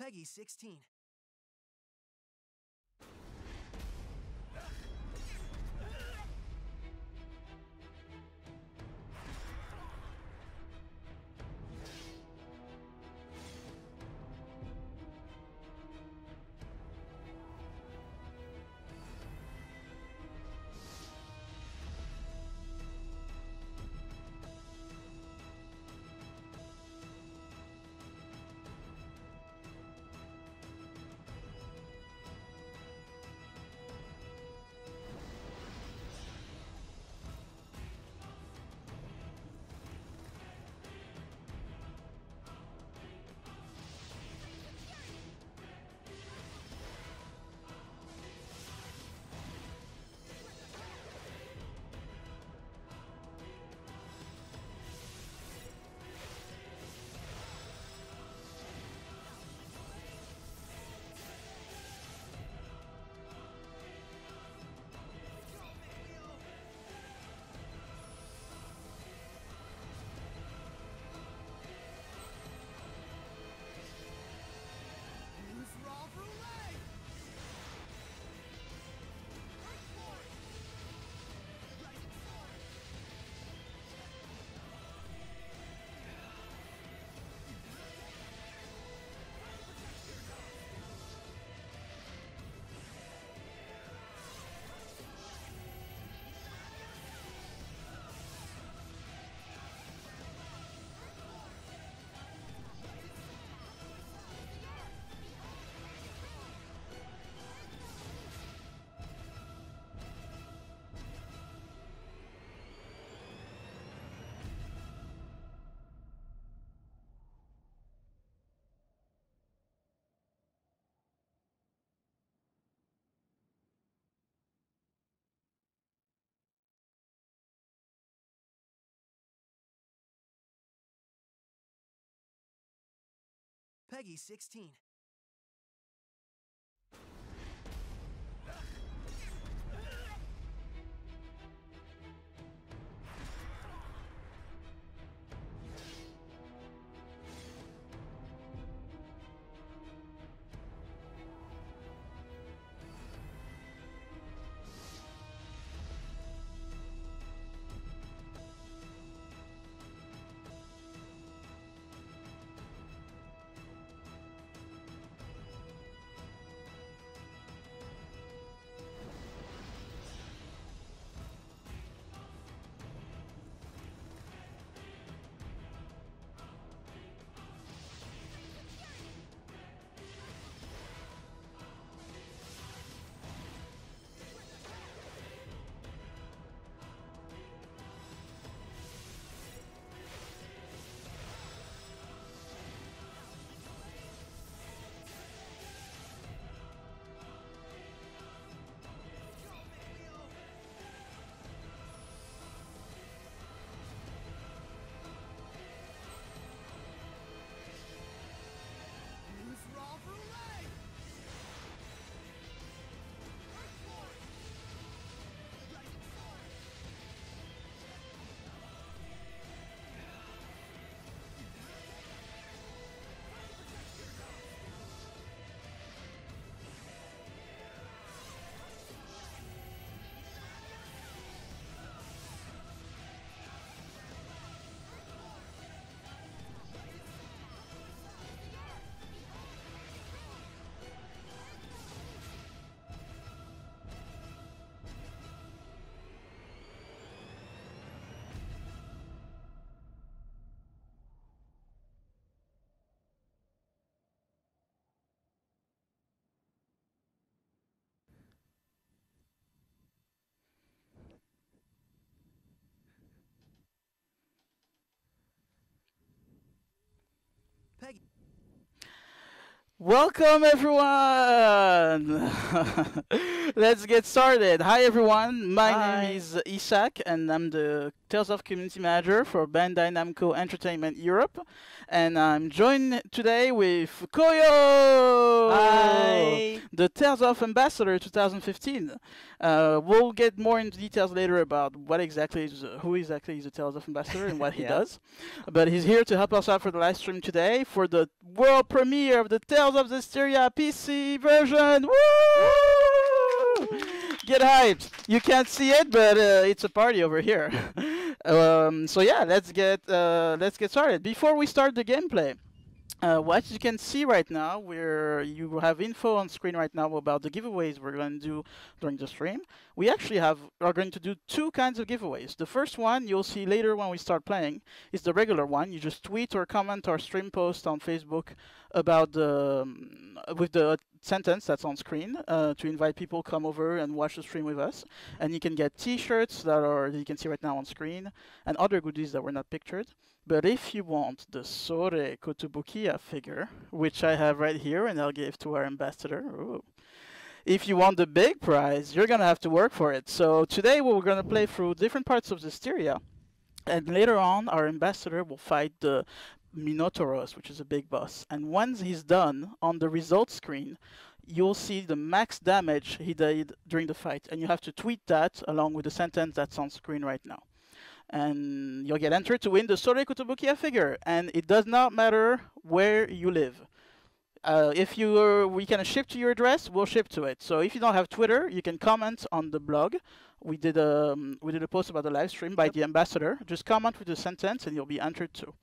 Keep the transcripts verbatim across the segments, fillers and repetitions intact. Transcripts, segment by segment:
Peggy sixteen. Peggy sixteen. Peggy. Welcome everyone! Let's get started. Hi everyone, my Hi. name is Isak and I'm the Tales of Community Manager for Bandai Namco Entertainment Europe. And I'm joined today with Koyo, Hi. the Tales of Ambassador twenty fifteen. Uh, we'll get more into details later about what exactly is, uh, who exactly is the Tales of Ambassador and what he Yeah. does. But he's here to help us out for the live stream today for the world premiere of the Tales of Zestiria P C version. Woo! Get hyped! You can't see it, but uh, it's a party over here. um, so yeah, let's get uh, let's get started. Before we start the gameplay, uh, what you can see right now, where you have info on screen right now about the giveaways we're going to do during the stream. We actually have are going to do two kinds of giveaways. The first one you'll see later when we start playing is the regular one. You just tweet or comment or stream post on Facebook about the um, with the sentence that's on screen uh, to invite people come over and watch the stream with us. And you can get T-shirts that are that you can see right now on screen and other goodies that were not pictured. But if you want the Sore Kotobukiya figure, which I have right here and I'll give to our ambassador, ooh. If you want the big prize, you're going to have to work for it. So today we're going to play through different parts of Zestiria. And later on, our ambassador will fight the Minotauros, which is a big boss. And once he's done, on the results screen, you'll see the max damage he did during the fight. And you have to tweet that along with the sentence that's on screen right now. And you'll get entered to win the Sore Kotobukiya figure. And it does not matter where you live. Uh, if you are, we can ship to your address, we'll ship to it. So if you don't have Twitter, you can comment on the blog. We did a um, we did a post about the live stream by Yep. the ambassador. Just comment with the sentence, and you'll be entered too.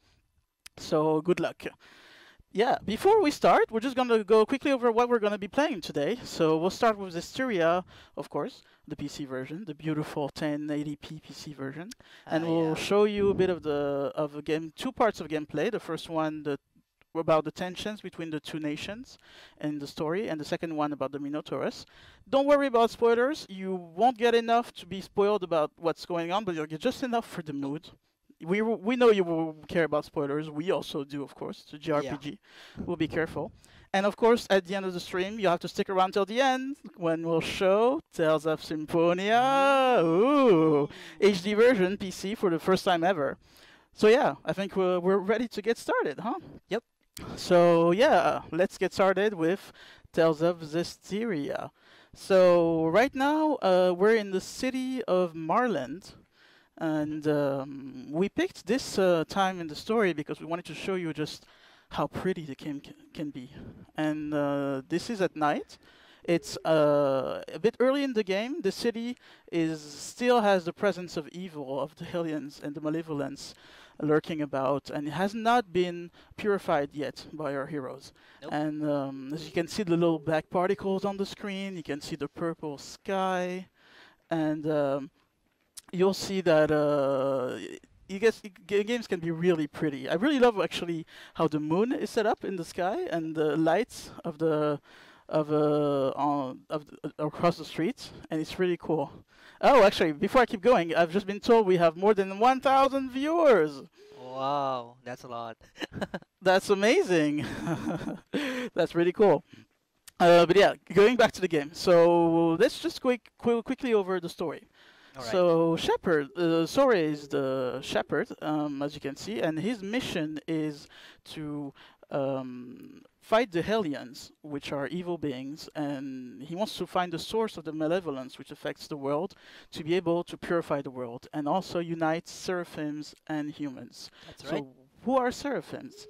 So good luck. Yeah. Before we start, we're just gonna go quickly over what we're gonna be playing today. So we'll start with Zestiria, of course, the P C version, the beautiful ten eighty p P C version, and Uh, we'll yeah. show you a bit of the of a game, two parts of gameplay. The first one, the about the tensions between the two nations and the story, and the second one about the Minotauros. Don't worry about spoilers. You won't get enough to be spoiled about what's going on, but you'll get just enough for the mood. We we know you will care about spoilers. We also do, of course. It's a J R P G. Yeah. We'll be careful. And of course, at the end of the stream, you have to stick around till the end when we'll show Tales of Symphonia. Ooh, H D version P C for the first time ever. So yeah, I think we're we're ready to get started, huh? Yep. So yeah, let's get started with Tales of Zestiria. So right now uh, we're in the city of Marland, and um, we picked this uh, time in the story because we wanted to show you just how pretty the game can, can be. And uh, this is at night. It's uh, a bit early in the game. The city is still has the presence of evil, of the Hellions and the Malevolence lurking about, and it has not been purified yet by our heroes. Nope. And um, as you can see the little black particles on the screen, you can see the purple sky, and um, you'll see that uh, you guess g- games can be really pretty. I really love actually how the moon is set up in the sky and the lights of the of uh on of the, uh, across the street, and it's really cool. Oh, actually, before I keep going, I've just been told we have more than one thousand viewers. Wow, that's a lot. That's amazing. That's really cool. Uh, but yeah, going back to the game. So let's just quick, qu- quickly over the story. All right. So Shepherd, uh, Sore is the shepherd, um, as you can see, and his mission is to um, fight the Hellions, which are evil beings, and he wants to find the source of the malevolence which affects the world, to be able to purify the world, and also unite seraphims and humans. That's So right. who are seraphims?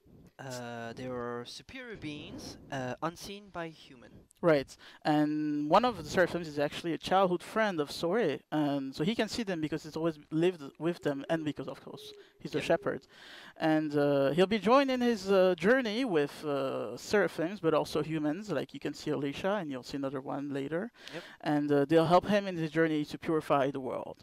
Uh, there are superior beings, uh, unseen by human. Right, and one of the seraphims is actually a childhood friend of Sore, and so he can see them because he's always lived with them, and because, of course, he's a Yep. shepherd. And uh, he'll be joining his uh, journey with uh, seraphims, but also humans, like you can see Alicia, and you'll see another one later. Yep. And uh, they'll help him in his journey to purify the world.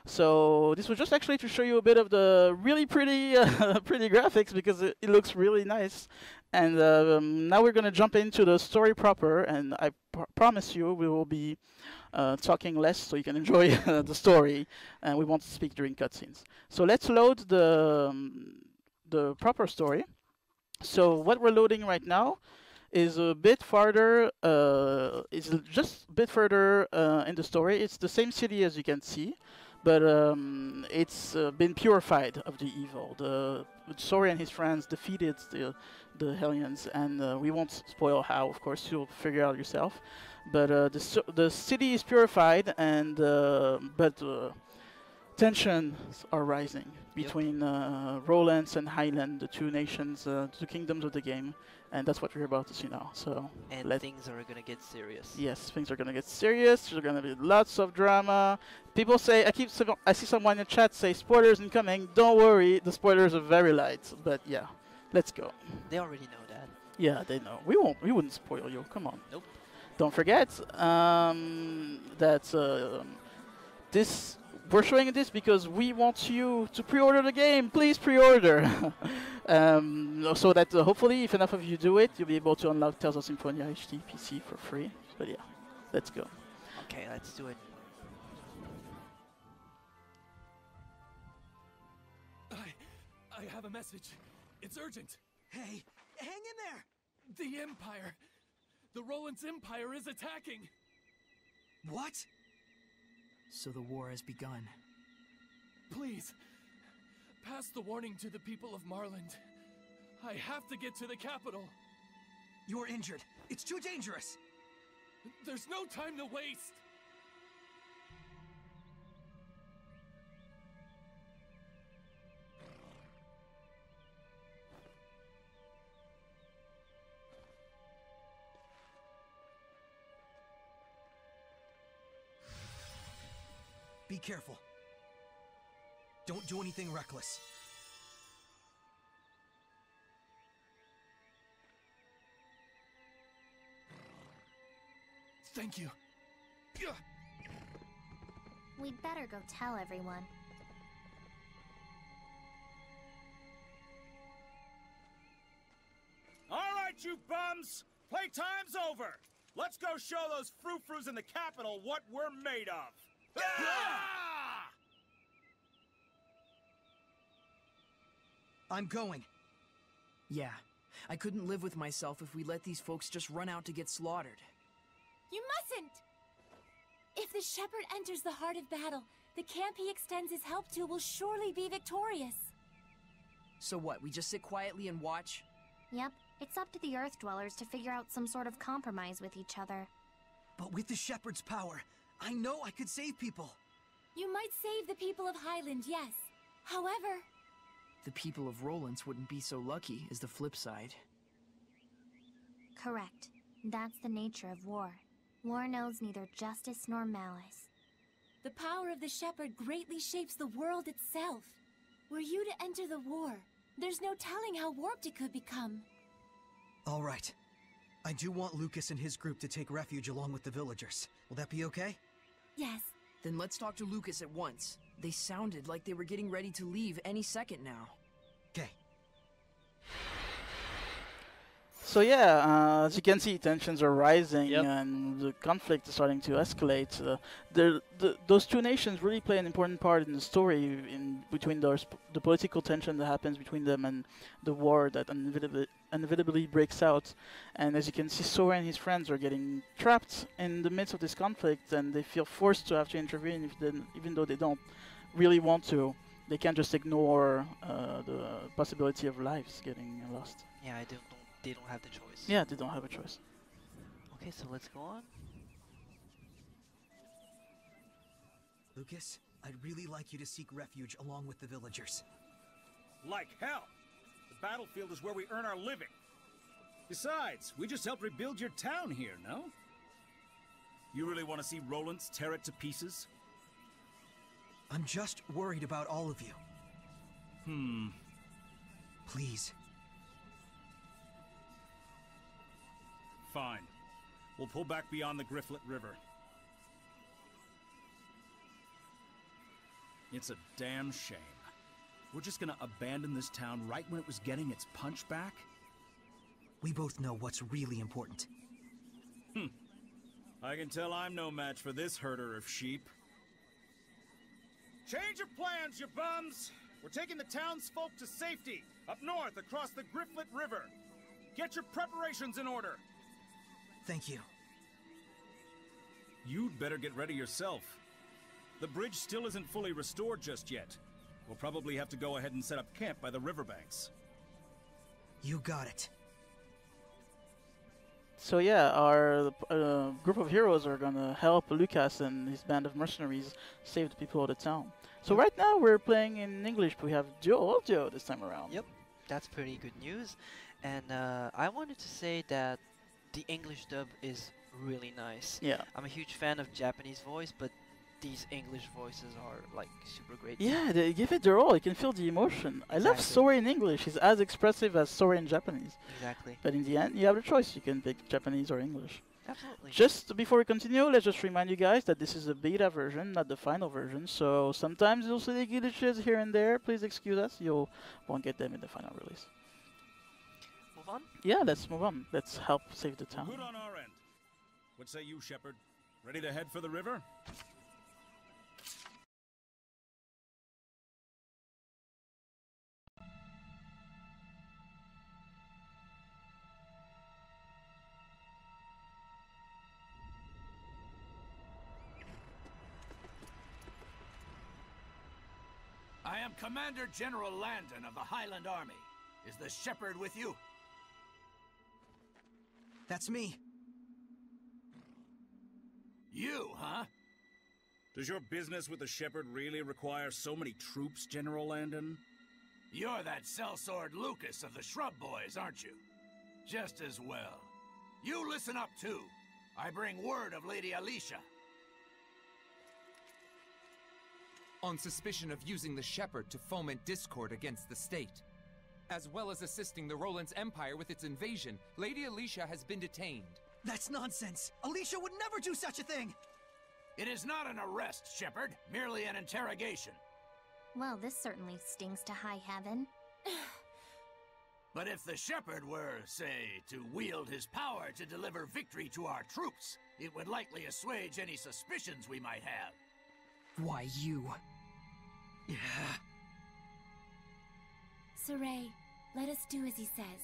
So this was just actually to show you a bit of the really pretty, uh, pretty graphics because it, it looks really nice. And uh, um, now we're going to jump into the story proper, and I pr- promise you we will be uh, talking less so you can enjoy the story, and we won't speak during cutscenes. So let's load the um, the proper story. So what we're loading right now is a bit farther. Uh, is l- just a bit further uh, in the story. It's the same city as you can see, but um, it's uh, been purified of the evil. The Sori and his friends defeated the the Hellions, and uh, we won't spoil how. Of course, you'll figure out yourself. But uh, the so- the city is purified, and uh, but. Uh, Tensions are rising between uh, Rolands and Highland, the two nations, uh, two kingdoms of the game, and that's what we're about to see now. So, And let things are gonna get serious. yes, things are gonna get serious. There's gonna be lots of drama. People say I keep some, I see someone in chat say spoilers incoming. Don't worry, the spoilers are very light. But yeah, let's go. They already know that. Yeah, they know. We won't. We wouldn't spoil you. Come on. Nope. Don't forget um, that uh, this. We're showing this because we want you to pre-order the game. Please pre-order, um, so that uh, hopefully, if enough of you do it, you'll be able to unlock Tales of Symphonia H D P C for free. But yeah, let's go. Okay, let's do it. I, I have a message. It's urgent. Hey, hang in there! The Empire, the Roland's Empire is attacking. What? So the war has begun. Please, pass the warning to the people of Marland. I have to get to the capital. You're injured. It's too dangerous. There's no time to waste. Be careful. Don't do anything reckless. Thank you. We'd better go tell everyone. All right, you bums! Playtime's over! Let's go show those frou-frous in the capital what we're made of! Ah! I'm going. Yeah, I couldn't live with myself if we let these folks just run out to get slaughtered. You mustn't! If the shepherd enters the heart of battle, the camp he extends his help to will surely be victorious. So what, we just sit quietly and watch? Yep, it's up to the Earth Dwellers to figure out some sort of compromise with each other. But with the shepherd's power, I know I could save people. You might save the people of Highland, yes. However... The people of Roland's wouldn't be so lucky, is the flip side. Correct. That's the nature of war. War knows neither justice nor malice. The power of the shepherd greatly shapes the world itself. Were you to enter the war, there's no telling how warped it could become. All right. I do want Lucas and his group to take refuge along with the villagers. Will that be okay? Yes. Then let's talk to Lucas at once. They sounded like they were getting ready to leave any second now. Okay. So yeah, uh, as you can see, tensions are rising Yep. and the conflict is starting to escalate. Uh, the, the, those two nations really play an important part in the story, in between those, the political tension that happens between them and the war that inevitably, inevitably breaks out. And as you can see, Sora and his friends are getting trapped in the midst of this conflict, and they feel forced to have to intervene, if they, even though they don't really want to. They can't just ignore uh, the possibility of lives getting lost. Yeah, I don't. They don't have the choice. Yeah, they don't have a choice. Okay, so let's go on. Lucas, I'd really like you to seek refuge along with the villagers. Like hell! The battlefield is where we earn our living. Besides, we just helped rebuild your town here, no? You really want to see Roland's tear it to pieces? I'm just worried about all of you. Hmm. Please. Fine. We'll pull back beyond the Grifflet River. It's a damn shame. We're just gonna abandon this town right when it was getting its punch back? We both know what's really important. Hmm. I can tell I'm no match for this herder of sheep. Change of plans, you bums! We're taking the townsfolk to safety, up north across the Grifflet River. Get your preparations in order! Thank you. You'd better get ready yourself. The bridge still isn't fully restored just yet. We'll probably have to go ahead and set up camp by the riverbanks. You got it. So yeah, our uh, group of heroes are gonna help Lucas and his band of mercenaries save the people of the town. So right now we're playing in English, but we have dual audio this time around. Yep, that's pretty good news. And uh, I wanted to say that the English dub is really nice. Yeah. I'm a huge fan of Japanese voice, but these English voices are like super great. Yeah, they give it their all. You can feel the emotion. I love Exactly. Sora in English. He's as expressive as Sora in Japanese. Exactly. But in the end, you have the choice. You can pick Japanese or English. Absolutely. Just before we continue, let's just remind you guys that this is a beta version, not the final version. So sometimes you'll see glitches here and there. Please excuse us. You won't get them in the final release. Move on. Yeah, let's move on. Let's help save the town. Good on our end. What say you, Shepard? Ready to head for the river? I am Commander General Landon of the Highland Army. Is the Shepherd with you? That's me. You, huh? Does your business with the Shepherd really require so many troops, General Landon? You're that sellsword Lucas of the Shrub Boys, aren't you? Just as well. You listen up, too. I bring word of Lady Alicia. On suspicion of using the Shepherd to foment discord against the state. As well as assisting the Roland's Empire with its invasion, Lady Alicia has been detained. That's nonsense. Alicia would never do such a thing. It is not an arrest, Shepherd, merely an interrogation. Well, this certainly stings to high heaven. But if the Shepherd were, say, to wield his power to deliver victory to our troops, it would likely assuage any suspicions we might have. Why, you... Yeah. Saray, let us do as he says.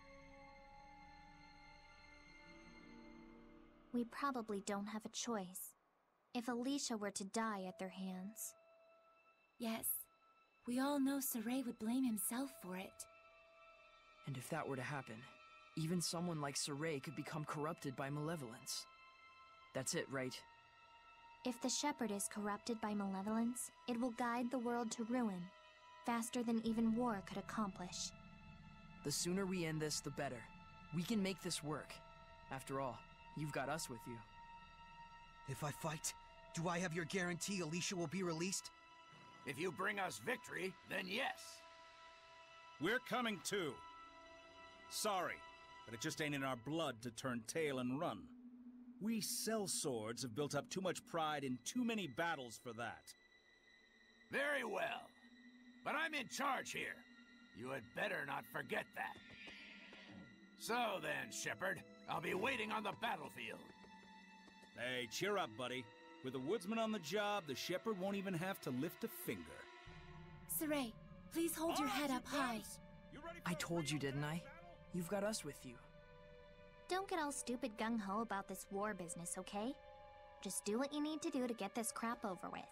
We probably don't have a choice. If Alicia were to die at their hands. Yes. We all know Saray would blame himself for it. And if that were to happen, even someone like Saray could become corrupted by malevolence. That's it, right? If the Shepherd is corrupted by malevolence, it will guide the world to ruin, faster than even war could accomplish. The sooner we end this, the better. We can make this work. After all, you've got us with you. If I fight, do I have your guarantee Alicia will be released? If you bring us victory, then yes. We're coming too. Sorry, but it just ain't in our blood to turn tail and run. We sellswords have built up too much pride in too many battles for that. Very well. But I'm in charge here. You had better not forget that. So then, Shepherd, I'll be waiting on the battlefield. Hey, cheer up, buddy. With the woodsman on the job, the Shepherd won't even have to lift a finger. Saray, please hold your head up high. I told you, didn't I? You've got us with you. Don't get all stupid gung-ho about this war business, okay? Just do what you need to do to get this crap over with.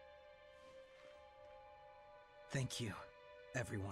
Thank you, everyone.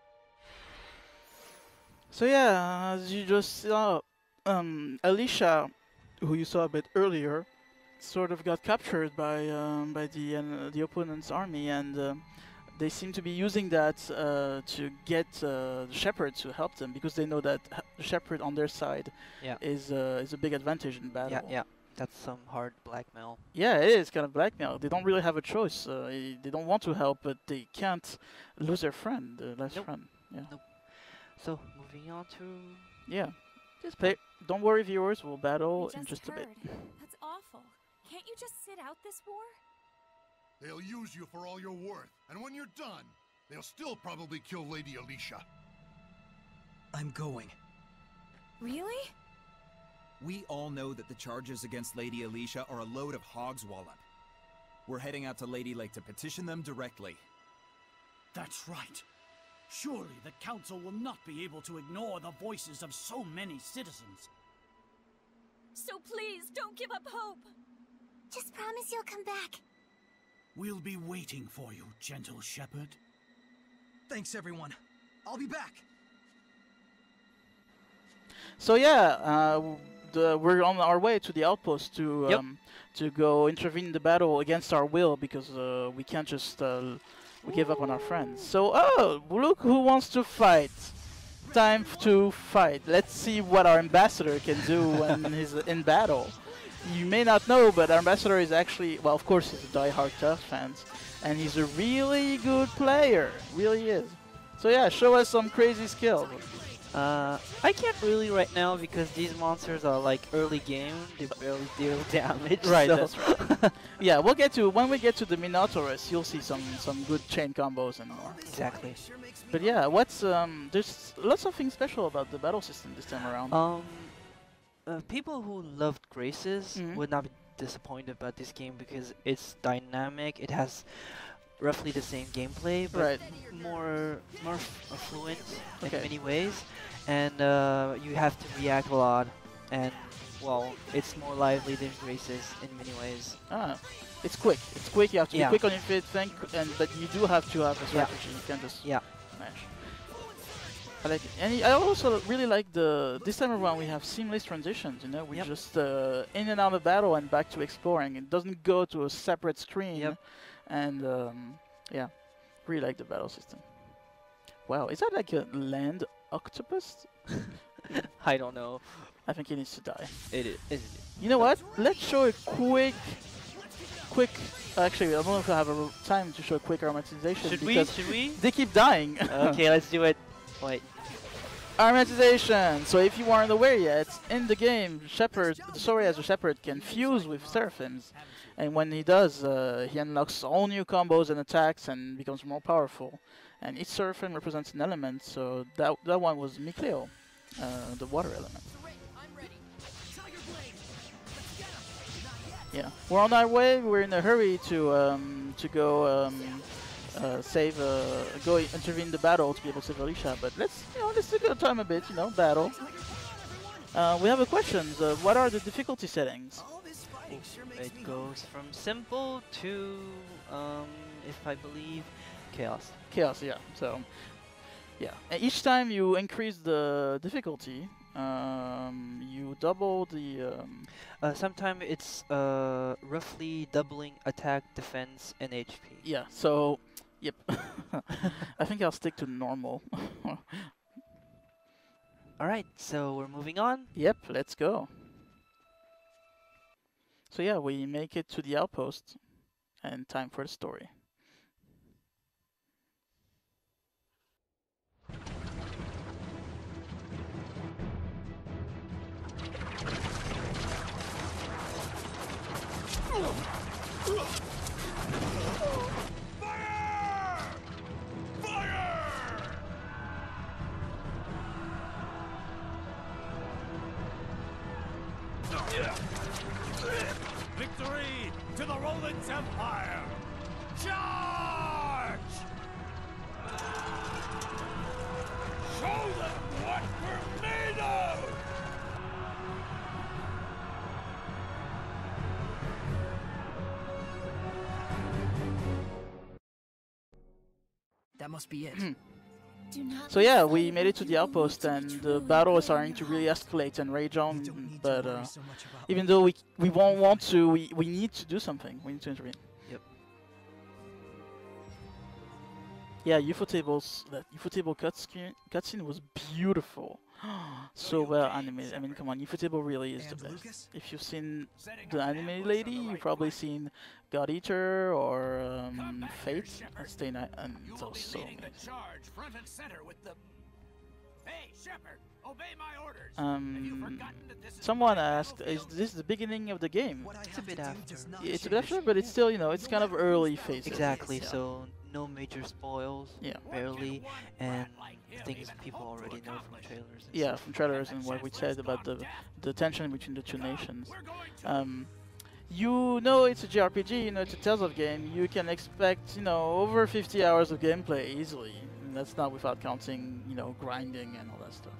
So yeah, as you just saw, um, Alicia, who you saw a bit earlier, sort of got captured by um, by the uh, the opponent's army, and uh, they seem to be using that uh, to get uh, the Shepherd to help them, because they know that the Shepherd on their side Yeah. is uh, is a big advantage in battle. Yeah, yeah. That's some hard blackmail. Yeah, it is kind of blackmail. They don't really have a choice. Uh, i- they don't want to help, but they can't lose their friend, their last Nope. friend. Yeah. Nope. So, moving on to... Yeah. This Play. Don't worry, viewers. We'll battle We in just just a bit. heard. That's awful. Can't you just sit out this war? They'll use you for all you're worth, and when you're done, they'll still probably kill Lady Alicia. I'm going. Really? We all know that the charges against Lady Alicia are a load of hogswallop. We're heading out to Lady Lake to petition them directly. That's right. Surely the Council will not be able to ignore the voices of so many citizens. So please, don't give up hope. Just promise you'll come back. We'll be waiting for you, gentle shepherd. Thanks, everyone. I'll be back. So yeah, uh, the, we're on our way to the outpost to Yep. um, to go intervene in the battle against our will because uh, we can't just uh, we give up on our friends. So oh, look who wants to fight! Time f- to fight. Let's see what our ambassador can do when he's in battle. You may not know, but our ambassador is actually, well, of course, he's a die-hard Tough fan, and he's a really good player. Really is. So yeah, show us some crazy skills. Uh, I can't really right now because these monsters are like early game. They barely deal damage. Right, so that's right. Yeah, we'll get to when we get to the Minotaurus. You'll see some some good chain combos and more. Exactly. But yeah, what's um? There's lots of things special about the battle system this time around. Um, uh, people who loved Graces Mhm. would not be disappointed about this game because it's dynamic. It has roughly the same gameplay, but Right. more more f- uh, fluent Okay. in many ways, and uh, you have to react a lot, and well, it's more lively than Graces in many ways. Ah, it's quick. It's quick. You have to Yeah. be quick on your feet, think, and but you do have to have a Yeah. strategy. You can't just Yeah. smash. I like it. And I also really like the this time around we have seamless transitions. You know, we Yep. just uh, in and out of battle and back to exploring. It doesn't go to a separate screen. Yep. And um, yeah, really like the battle system. Wow, is that like a land octopus? I don't know. I think he needs to die. It is. It is. You know what? Let's show a quick, quick. Actually, I don't know if I have a r- time to show a quick aromatization. Should we? because Should we? They keep dying. Okay, let's do it. Wait. Aromatization. So if you aren't aware yet, in the game, Shepherd, the story as a Shepherd can fuse with Seraphims, and when he does, uh, he unlocks all new combos and attacks and becomes more powerful. And each Seraphim represents an element. So that that one was Mikleo, uh, the water element. Yeah, we're on our way. We're in a hurry to um, to go um, uh, save, uh, go intervene in the battle to be able to save Alicia. But let's, you know, let's take our time a bit. You know, battle. Uh, we have a question. Uh, what are the difficulty settings? It goes from simple to, um, if I believe, chaos. Chaos. Yeah. So, yeah. And each time you increase the difficulty, um, you double the. Um, Uh, Sometimes it's uh, roughly doubling attack, defense, and H P. yeah. So, yep. I think I'll stick to normal. Alright, so we're moving on. Yep, let's go. So yeah, we make it to the outpost, and time for the story. Victory to the Roland's Empire! Charge! Show them what we're made of! That must be it. Do not So lose yeah, sight we of made it to what the you outpost, need to and be the truly battle is brave starting to and really happy. escalate and rage You on. don't need to But worry uh, so much about even me. though we we won't want to, we we need to do something. We need to intervene. Yep. Yeah, U F O tables. That U F O table cutscene cutscene was beautiful. So well animated. I mean, come on, U F O table really is the And best. Lucas? If you've seen the anime lady, you've probably seen God Eater or um, Fate. And Stay Night, and You it's will all be so leading the amazing. charge front and center with the. Hey, Shepard, obey my orders. Have you Um, forgotten that this is someone my asked, is battlefield? this the beginning of the game? What I It's a have bit to do after. does not It's a change bit after, but it's still, you know, it's kind of early phases. Exactly, Yeah. so no major spoils, Yeah. barely, and things people already know from trailers. and Yeah, stuff. from trailers and what we said about the the tension between the two nations. Um, you know it's a J R P G, you know it's a Tales of game. You can expect, you know, over fifty hours of gameplay easily. And that's not without counting, you know, grinding and all that stuff.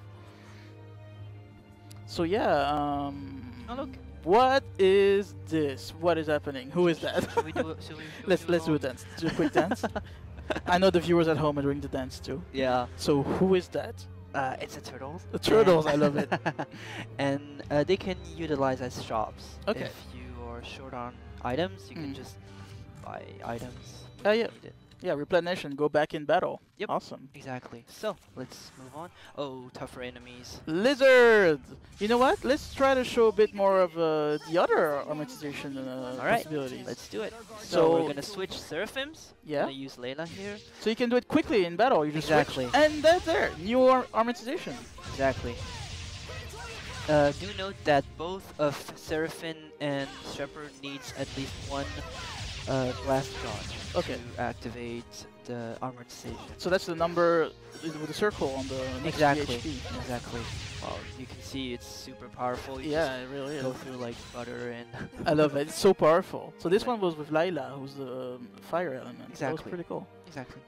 So yeah, um, Oh look. what is this? What is happening? Who is that? Should we do it? Should we, should let's we do let's do a dance. Do a quick dance. I know the viewers at home are doing the dance too. Yeah. So who is that? Uh, it's a turtle. The turtles, I love it. And uh, they can utilize as shops. Okay. If you are short on items, you Mm. can just buy items. Oh yeah. Need it. Yeah, replenish and go back in battle. Yep. Awesome. Exactly. So let's move on. Oh, tougher enemies. Lizard! You know what? Let's try to show a bit more of uh, the other armatization uh, All right. possibilities. Let's do it. So, So- we're gonna switch seraphims. Yeah. Gonna use Layla here. So you can do it quickly in battle. You just switch, Exactly. and that's there. New ar armatization. Exactly. Uh, do note that both of Seraphim and Shepherd needs at least one uh, blast charge Okay. to activate the armorization. So that's the number with the circle on the next to the Exactly. H P. Exactly. Well, you can see it's super powerful. You Yeah, just it really go is. through like butter and. I love it. It's so powerful. So this one was with Layla, who's the um, fire element. That was Exactly. pretty cool. Exactly.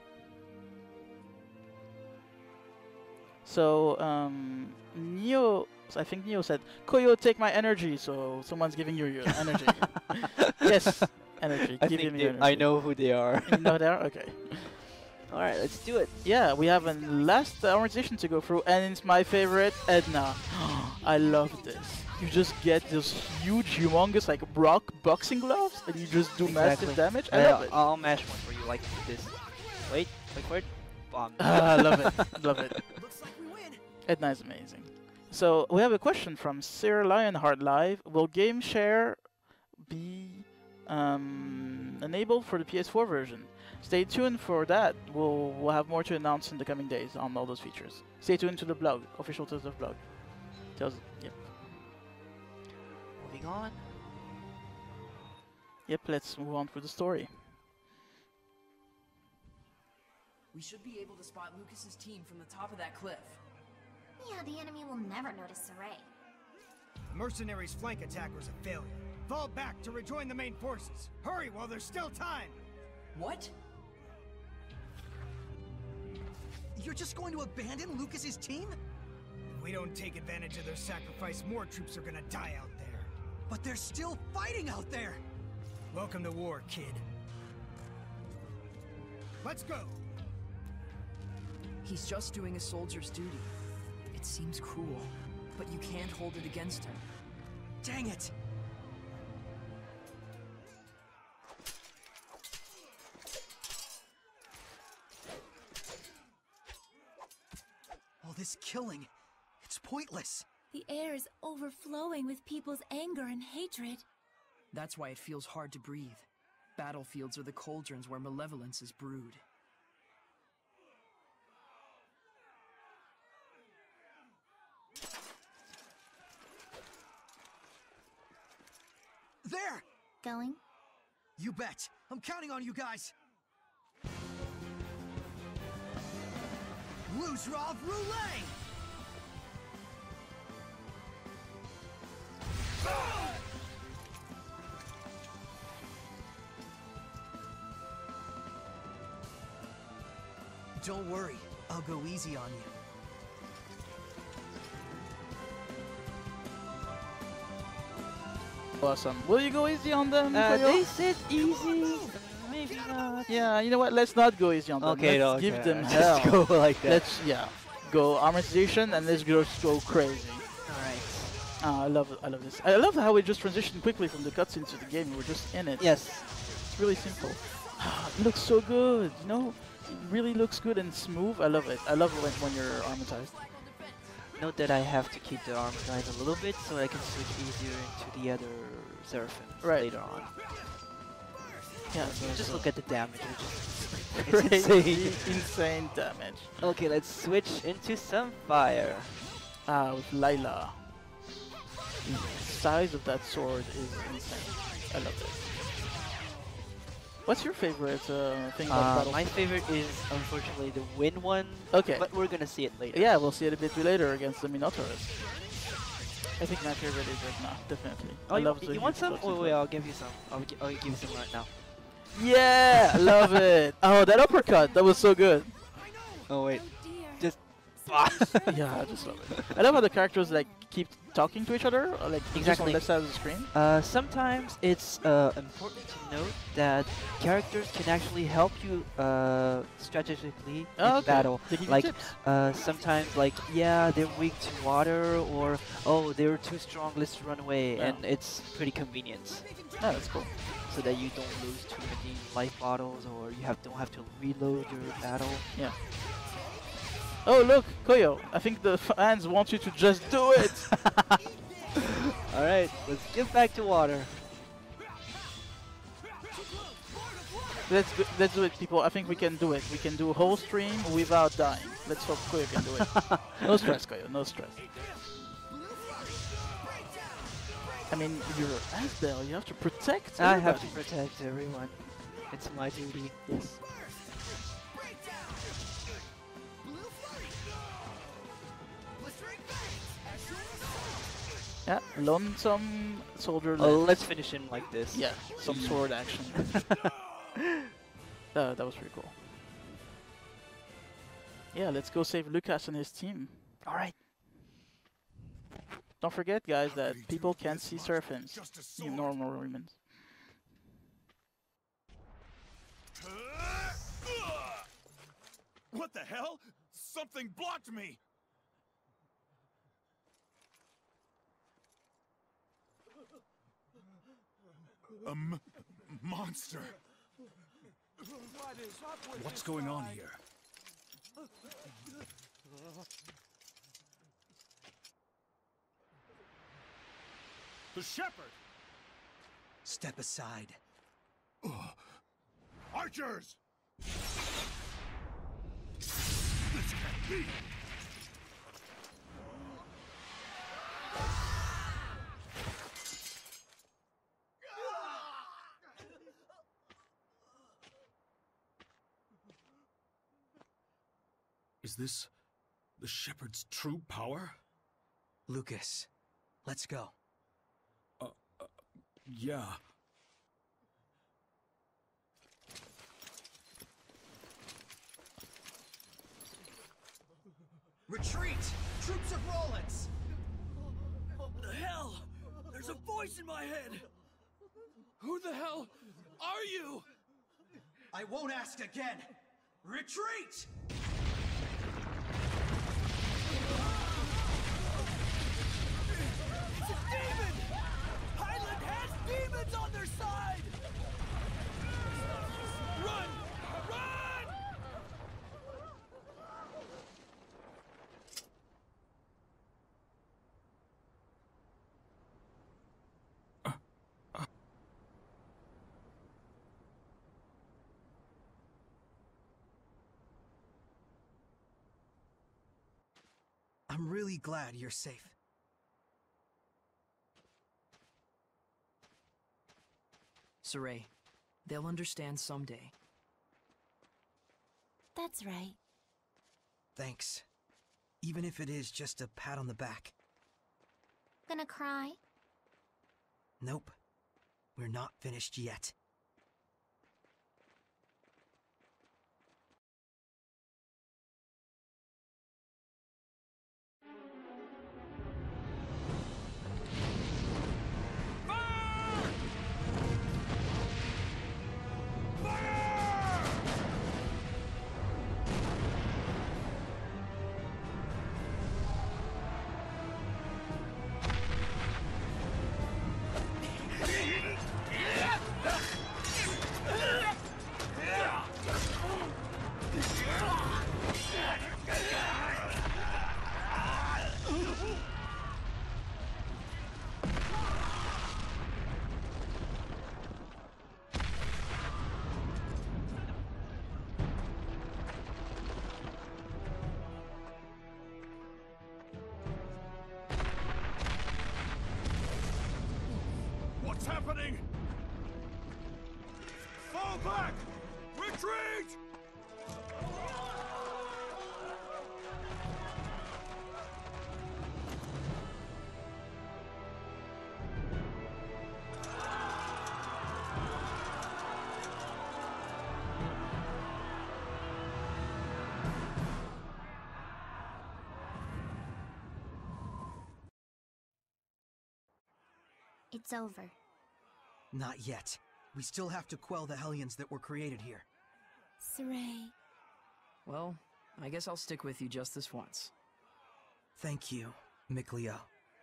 So um, Neo, so I think Neo said, "Koyo, take my energy." So someone's giving you your energy. Yes, energy. I Give think him they- your energy. I know who they are. You know they are? Okay. All right, let's do it. Yeah, we have a last organization to go through, and it's my favorite, Edna. I love this. You just get those huge, humongous, like rock boxing gloves, and you just do Exactly. massive damage. I Uh, love it. I'll mash one for you like this. Wait, wait for it. Bomb. Ah, I love it. Love it. Edna is amazing. So we have a question from Sir Lionheart Live. Will game share be um, enabled for the P S four version? Stay tuned for that. We'll we'll have more to announce in the coming days on all those features. Stay tuned to the blog, official Tales of blog. Tales, yep, Moving on. yep. Let's move on with the story. We should be able to spot Lucas's team from the top of that cliff. Yeah, the enemy will never notice Saray. The mercenaries' flank attack was a failure. Fall back to rejoin the main forces. Hurry while there's still time. What? You're just going to abandon Lucas's team? If we don't take advantage of their sacrifice, more troops are gonna die out there. But they're still fighting out there! Welcome to war, kid. Let's go! He's just doing a soldier's duty. It seems cruel, but you can't hold it against him. Dang it! All this killing, it's pointless. The air is overflowing with people's anger and hatred. That's why it feels hard to breathe. Battlefields are the cauldrons where malevolence is brewed. There! Going? You bet. I'm counting on you guys. Luzrov Roulette! Don't worry, I'll go easy on you. Awesome. Will you go easy on them? Uh, Koyo? they said easy. Maybe not. Yeah, you know what? Let's not go easy on them. Okay, let's no, give okay. them Just hell. go like that. Let's yeah, go armorization and let's just go crazy. Alright. Oh, I love it. I love this. I love how we just transitioned quickly from the cutscene to the game. We're just in it. Yes. It's really simple. It looks so good. You know, it really looks good and smooth. I love it. I love it when, when you're armorized. Note that I have to keep the armor guys a little bit so I can switch easier into the other seraphims Right. later on. Yeah. So just look at the damage, which is Crazy, insane. insane damage. Okay, let's switch into some fire. Ah, with Layla. The size of that sword is insane. I love it. What's your favorite uh, thing about Uh, Battlefield? my favorite is unfortunately the wind one. Okay. But we're gonna see it later. Yeah, we'll see it a bit later against the Minotaurus. I think my favorite is Edna, definitely. Oh, I you, love the you want huge some? boxing Oh, wait, glove. I'll give you some. I'll, gi I'll give you some right now. Yeah, I love it. Oh, that uppercut, that was so good. Oh wait, dear. just. Yeah, I just love it. I love how the characters like keep talking to each other, or, like just on Exactly. the left side of the screen. Uh, sometimes it's uh, important to note that characters can actually help you uh, strategically Oh, in okay. battle. They give you Like tips. uh, sometimes, like yeah, they're weak to water, or oh, they're too strong. Let's run away, Yeah. and it's pretty convenient. Oh, that's cool. So that you don't lose too many life bottles, or you have don't have to reload your battle. Yeah. Oh look, Koyo! I think the fans want you to just do it. All right, let's get back to water. Let's go, let's do it, people. I think we can do it. We can do a whole stream without dying. Let's hope Koyo can do it. No stress, Koyo. No stress. I mean, you're Asbel. You have to protect. I have to everybody. protect everyone. It's my duty. Yes. Yeah, lonesome soldier. Oh, left. let's finish him like this. Yeah, some sword action. uh, that was pretty cool. Yeah, let's go save Lucas and his team. All right. Don't forget, guys, that people can't see Seraphins in normal humans. What the hell? Something blocked me! A m monster. What's going on here? The shepherd! Step aside. Archers! This can't be! Is this the shepherd's true power? Lucas, let's go. Uh, uh, yeah. Retreat! Troops of Rollins! What the hell? There's a voice in my head! Who the hell are you? I won't ask again! Retreat! It's a demon! Highland has demons on their side! Run! Run! I'm really glad you're safe. Saray, they'll understand someday. That's right. Thanks. Even if it is just a pat on the back. Gonna cry? Nope. We're not finished yet. What's happening? Fall back! Retreat! It's over. Not yet. We still have to quell the Hellions that were created here. Saray. Well, I guess I'll stick with you just this once. Thank you, Mikleo.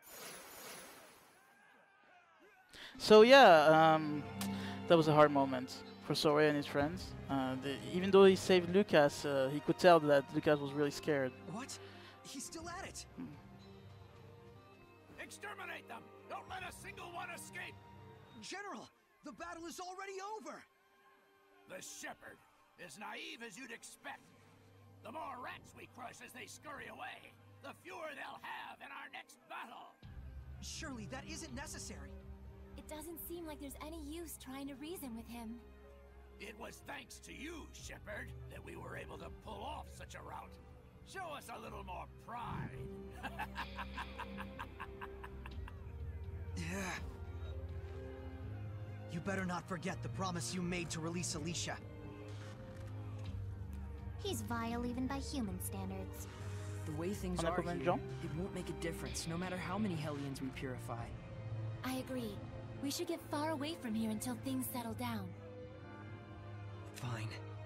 So yeah, um, that was a hard moment for Sorey and his friends. Uh, the, even though he saved Lucas, uh, he could tell that Lucas was really scared. What? He's still at it! Hmm. Exterminate them! Don't let a single one escape! General, the battle is already over! The Shepherd is naive as you'd expect. The more rats we crush as they scurry away, the fewer they'll have in our next battle. Surely that isn't necessary. It doesn't seem like there's any use trying to reason with him. It was thanks to you, Shepherd, that we were able to pull off such a rout. Show us a little more pride. Yeah. You better not forget the promise you made to release Alicia. He's vile even by human standards. The way things are here, it won't make a difference, no matter how many Hellions we purify. I agree. We should get far away from here until things settle down. Fine.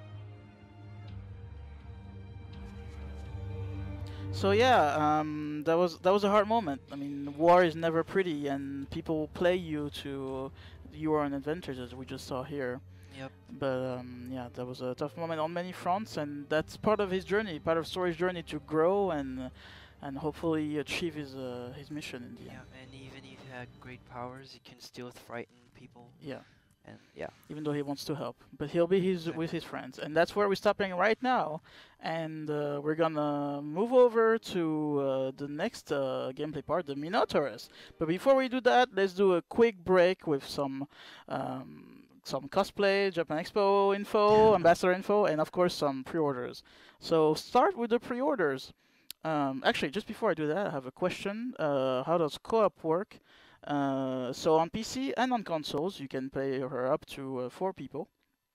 So yeah, um, that was that was a hard moment. I mean, war is never pretty, and people play you to you are on adventures, as we just saw here. Yep. But um, yeah, that was a tough moment on many fronts, and that's part of his journey, part of Story's journey to grow and uh, and hopefully achieve his uh, his mission in the yeah, end. Yeah, and even if he had great powers, he can still frighten people. Yeah. And yeah. Even though he wants to help, but he'll be his Exactly. with his friends, and that's where we're stopping right now. And uh, we're gonna move over to uh, the next uh, gameplay part, the Minotaurus. But before we do that, let's do a quick break with some um, some cosplay, Japan Expo info, ambassador info, and of course some pre-orders. So start with the pre-orders. Um, actually, just before I do that, I have a question. Uh, how does co-op work? Uh, so on P C and on consoles, you can play her up to uh, four people.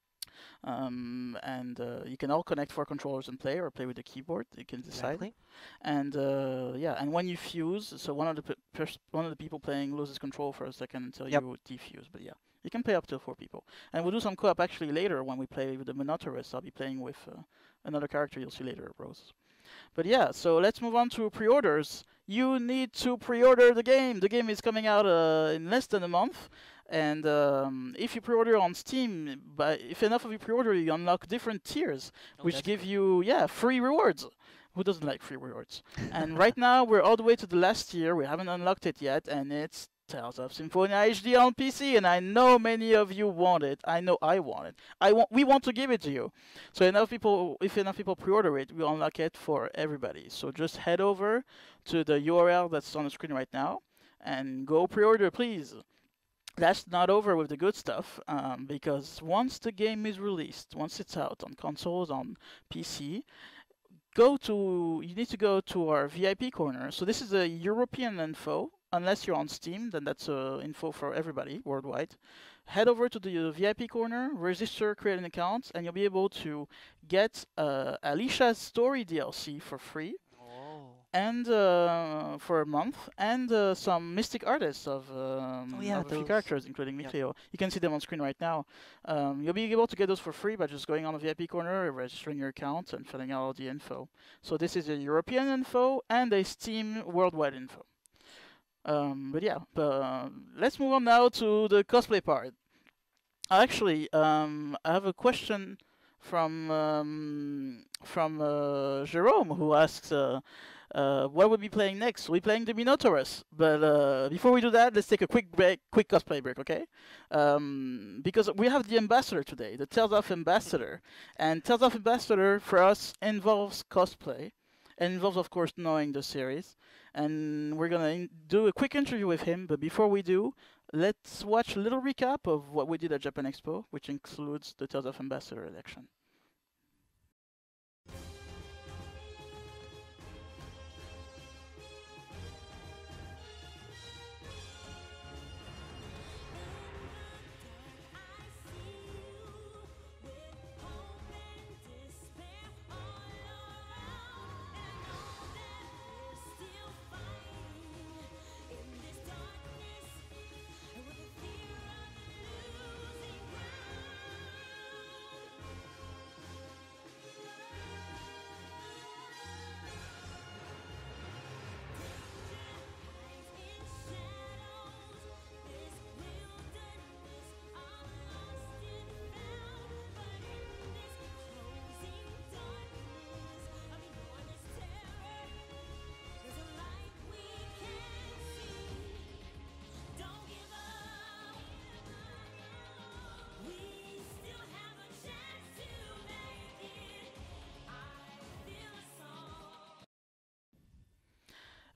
Um, and uh, you can all connect four controllers and play, or play with the keyboard. You can decide. Exactly. And uh, yeah, and when you fuse, so one of the p one of the people playing loses control for a second until Yep. you defuse. But yeah, you can play up to four people. And we'll do some co-op actually later when we play with the Minotaurus. I'll be playing with uh, another character you'll see later, Rose. But yeah, so let's move on to pre-orders. You need to pre-order the game. The game is coming out uh, in less than a month. And um, if you pre-order on Steam, but if enough of you pre-order, you unlock different tiers, Oh, which that's give you, yeah, free rewards. Who doesn't like free rewards? And right now, we're all the way to the last tier. We haven't unlocked it yet, and it's Tales of Symphonia H D on P C, and I know many of you want it. I know I want it. I want. We want to give it to you. So enough people, if enough people pre-order it, we'll unlock it for everybody. So just head over to the U R L that's on the screen right now and go pre-order, please. That's not over with the good stuff, um, because once the game is released, once it's out on consoles, on P C, go to. You need to go to our V I P corner. So this is a European info. Unless you're on Steam, then that's uh, info for everybody worldwide. Head over to the uh, V I P corner, register, create an account, and you'll be able to get uh, Alicia's story D L C for free, oh. and uh, for a month, and uh, some mystic artists of, um, oh, yeah, of a few those. characters, including Yep. Mikleo. You can see them on screen right now. Um, you'll be able to get those for free by just going on the V I P corner, registering your account, and filling out all the info. So this is a European info and a Steam worldwide info. Um, but yeah, but, uh, let's move on now to the cosplay part. Actually, um, I have a question from um, from uh, Jerome, who asks, uh, uh, what we'll be playing next. We'll be playing the Minotaurus. But uh, before we do that, let's take a quick break, quick cosplay break, okay? Um, because we have the ambassador today, the Tales of Ambassador, and Tales of Ambassador for us involves cosplay, and involves, of course, knowing the series. And we're gonna do a quick interview with him, but before we do, let's watch a little recap of what we did at Japan Expo, which includes the Tales of Ambassador election.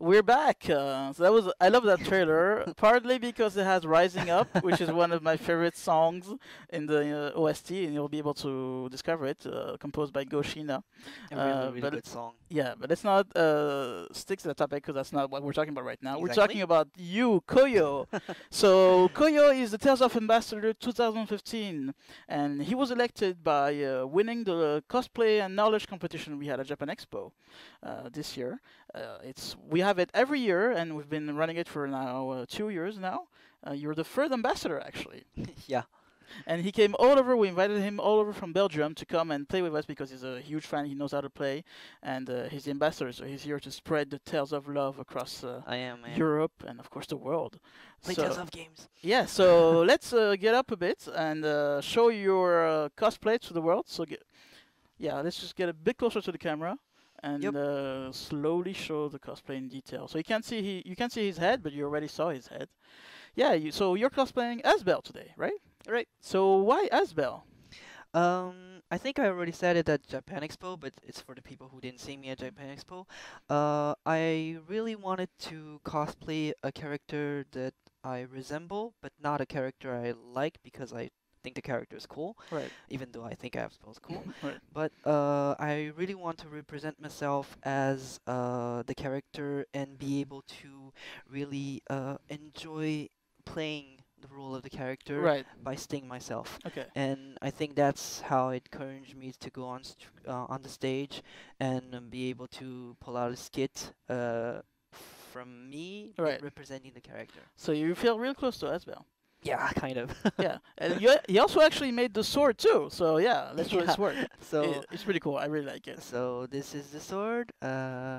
We're back. Uh, so that was I love that trailer, partly because it has "Rising Up," which is one of my favorite songs in the uh, O S T, and you'll be able to discover it. Uh, composed by Goshina. A really, Uh, really but good it- song. Yeah, but let's not uh, stick to the topic because that's not what we're talking about right now. We're Exactly. talking about you, Koyo. So Koyo is the Tales of Ambassador twenty fifteen, and he was elected by uh, winning the cosplay and knowledge competition we had at Japan Expo uh, this year. Uh, it's we have it every year, and we've been running it for now uh, two years now. Uh, you're the third ambassador, actually. Yeah. And he came all over. We invited him all over from Belgium to come and play with us because he's a huge fan. He knows how to play, and uh, he's the ambassador, so he's here to spread the tales of love across uh, I am, I am. Europe and of course the world. Play so, Tales of Games. Yeah. So let's uh, get up a bit and uh, show your uh, cosplay to the world. So get, yeah, let's just get a bit closer to the camera and Yep. uh, slowly show the cosplay in detail. So you can't see he, you can't see his head, but you already saw his head. Yeah. You, so you're cosplaying Asbel today, right? Right. So why Asbel? Um, I think I already said it at Japan Expo, but it's for the people who didn't see me at Japan Expo. Uh, I really wanted to cosplay a character that I resemble, but not a character I like because I think the character is cool. Right. Even though I think Asbel is cool. Right. But uh, I really want to represent myself as uh, the character and be able to really uh, enjoy playing the role of the character Right. by staying myself. Okay. And I think that's how it encouraged me to go on st- uh, on the stage and um, be able to pull out a skit uh, from me Right. representing the character. So you feel real close to Asbel. Yeah, kind of. Yeah, and you he also actually made the sword too. So yeah, let's show his Yeah. sword. So It- it's pretty cool. I really like it. So this is the sword. Uh,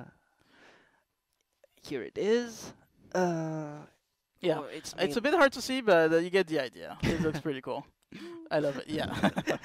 here it is. Uh, Yeah, oh, it's it's a made- bit hard to see, but uh, you get the idea. It looks pretty cool. I love it. Yeah.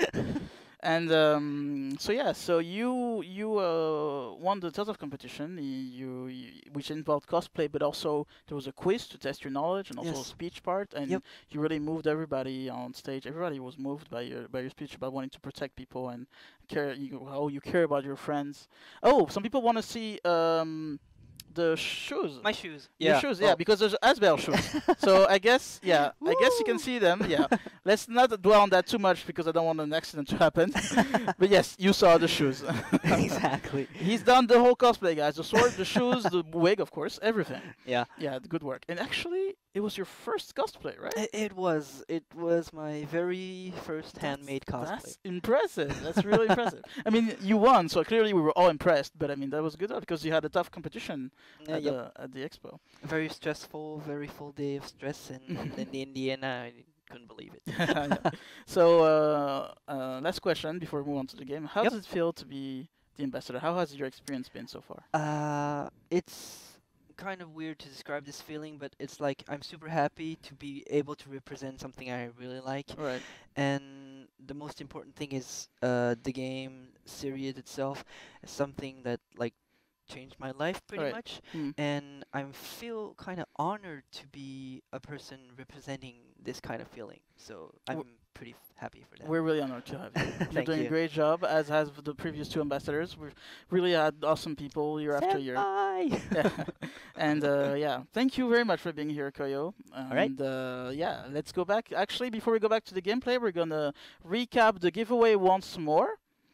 And um, so yeah, so you you uh, won the Tales of competition, y- you, you which involved cosplay, but also there was a quiz to test your knowledge and also a Yes. speech part, and Yep. you really moved everybody on stage. Everybody was moved by your by your speech about wanting to protect people and care you, how you care about your friends. Oh, some people want to see um, the shoes. My shoes. Your Yeah. shoes, yeah, Oh. because there's Asbel shoes. So I guess, yeah, I guess you can see them. Yeah, let's not dwell on that too much because I don't want an accident to happen. But yes, you saw the shoes. Exactly. He's done the whole cosplay, guys. The sword, the shoes, the wig, of course, everything. Yeah. Yeah, good work. And actually, it was your first cosplay, right? I- It was. It was my very first handmade cosplay. That's impressive. That's really impressive. I mean, you won, so clearly we were all impressed. But I mean, that was good because you had a tough competition Uh, at yep. the at the expo. Very stressful, very full day of stress, and then in the end, I couldn't believe it. Yeah. So, uh, uh, last question before we move on to the game. How Yep. does it feel to be the ambassador? How has your experience been so far? Uh, it's kind of weird to describe this feeling, but it's like I'm super happy to be able to represent something I really like. Right. And the most important thing is uh, the game series itself is something that like changed my life pretty Right. much. Mm. And I feel kind of honored to be a person representing this kind of feeling. So I'm pretty f- happy for that. We're really honored to have you. You're Thank doing you. a great job, as has the previous two ambassadors. We've really had awesome people year after year. Senpai! Yeah. And uh, yeah, thank you very much for being here, Koyo. And right. uh, yeah, let's go back. Actually, before we go back to the gameplay, we're gonna recap the giveaway once more.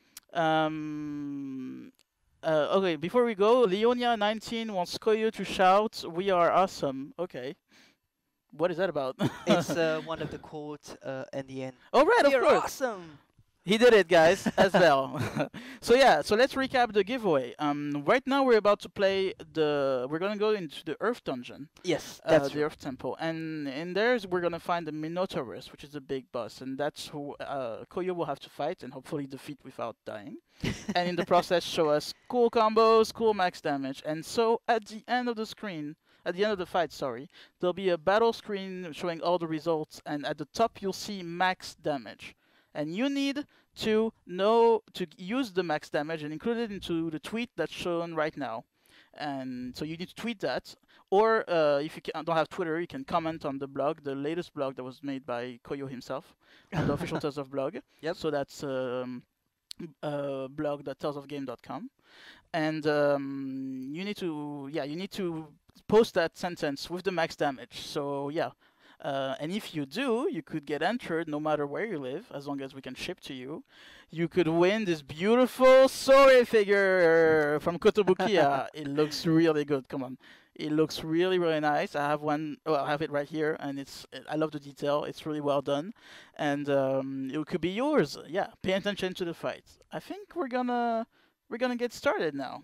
Um, uh, okay, before we go, Leonia nineteen wants Koyo to shout, "We are awesome." Okay. What is that about? It's uh, one of the quotes uh, at the end. Oh, right, of You're course. awesome! He did it, guys, as well. So yeah, so let's recap the giveaway. Um, right now we're about to play the. We're gonna go into the Earth Dungeon. Yes, uh, that's the right. Earth Temple, and in there we're gonna find the Minotaurus, which is the big boss, and that's who uh, Koyo will have to fight and hopefully defeat without dying. And in the process, show us cool combos, cool max damage, and so at the end of the screen. At the end of the fight, sorry, there'll be a battle screen showing all the results, and at the top you'll see max damage. And you need to know to use the max damage and include it into the tweet that's shown right now. And so you need to tweet that, or uh, if you can, don't have Twitter, you can comment on the blog, the latest blog that was made by Koyo himself, on the official Tales of blog. Yep. So that's um, uh, blog dot tales of game dot com, and um, you need to yeah you need to post that sentence with the max damage. So yeah. Uh, and if you do, you could get entered no matter where you live, as long as we can ship to you. You could win this beautiful Sore figure from Kotobukiya. It looks really good. Come on, it looks really really nice. I have one. Well, I have it right here, and it's. I love the detail. It's really well done, and um, it could be yours. Yeah, pay attention to the fight. I think we're gonna we're gonna get started now.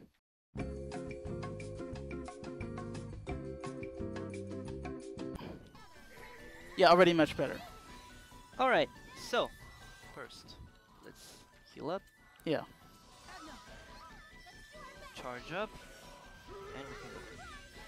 Yeah, already much better. Alright, so, first, let's heal up. Yeah. Charge up, and we can go.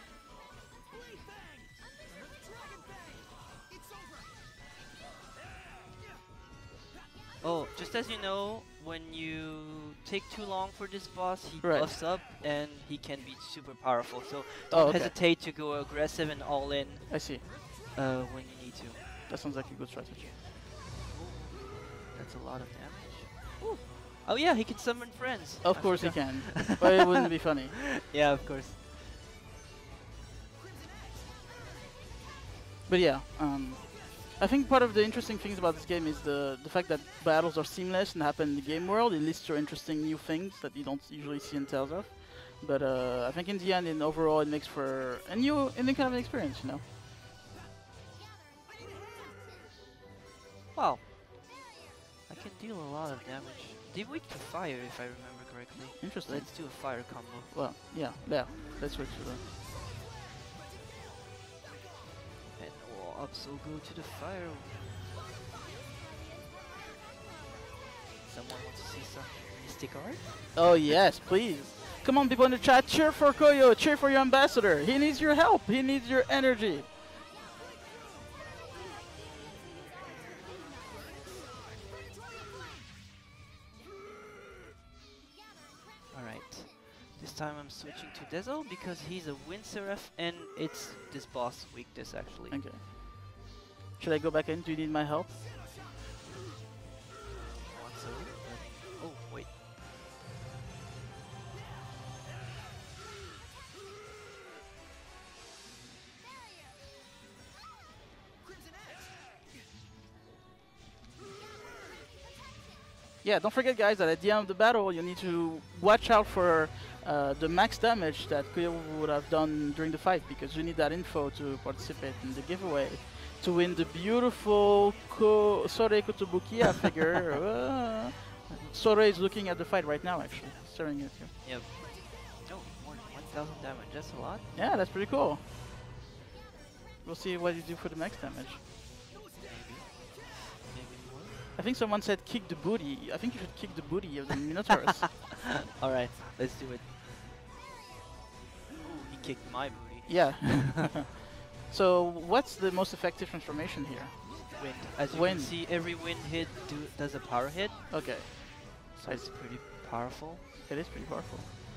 Oh, just as you know, when you take too long for this boss, he right. buffs up and he can be super powerful. So oh, don't okay. hesitate to go aggressive and all in. I see. Uh, when you need to. That sounds like a good strategy. Ooh, that's a lot of damage. Ooh. Oh yeah, he can summon friends. Of I course forgot. he can, but it wouldn't be funny. Yeah, of course. But yeah, um, I think part of the interesting things about this game is the the fact that battles are seamless and happen in the game world. It leads to interesting new things that you don't usually see in Tales of. But uh, I think in the end, in overall, it makes for a new, a new kind of an experience, you know. Wow. I can deal a lot of damage. They're weak to fire, if I remember correctly. Interesting. Let's do a fire combo. Well, yeah, yeah. Let's switch to that. And oh, up so go to the fire. Someone wants to see some mystic art? Oh yes, please. Come on, people in the chat, cheer for Koyo, cheer for your ambassador. He needs your help. He needs your energy. This time I'm switching to Dezo because he's a Wind Seraph and it's this boss weakness actually. Okay. Should I go back in? Do you need my help? So, uh, oh, wait. Yeah, don't forget guys that at the end of the battle you need to watch out for uh, the max damage that Koyo would have done during the fight, because you need that info to participate in the giveaway to win the beautiful Ko Sore Kotobukiya figure. uh, Sore is looking at the fight right now actually, staring at you. Yep. Oh, more than one thousand damage, that's a lot. Yeah, that's pretty cool. We'll see what you do for the max damage. I think someone said kick the booty. I think you should kick the booty of the Minotaurus. Alright, let's do it. Ooh, he kicked my booty. Yeah. So, what's the most effective transformation here? Wind. As you wind. can see, every wind hit do does a power hit. Okay. So it's pretty powerful. It is pretty powerful.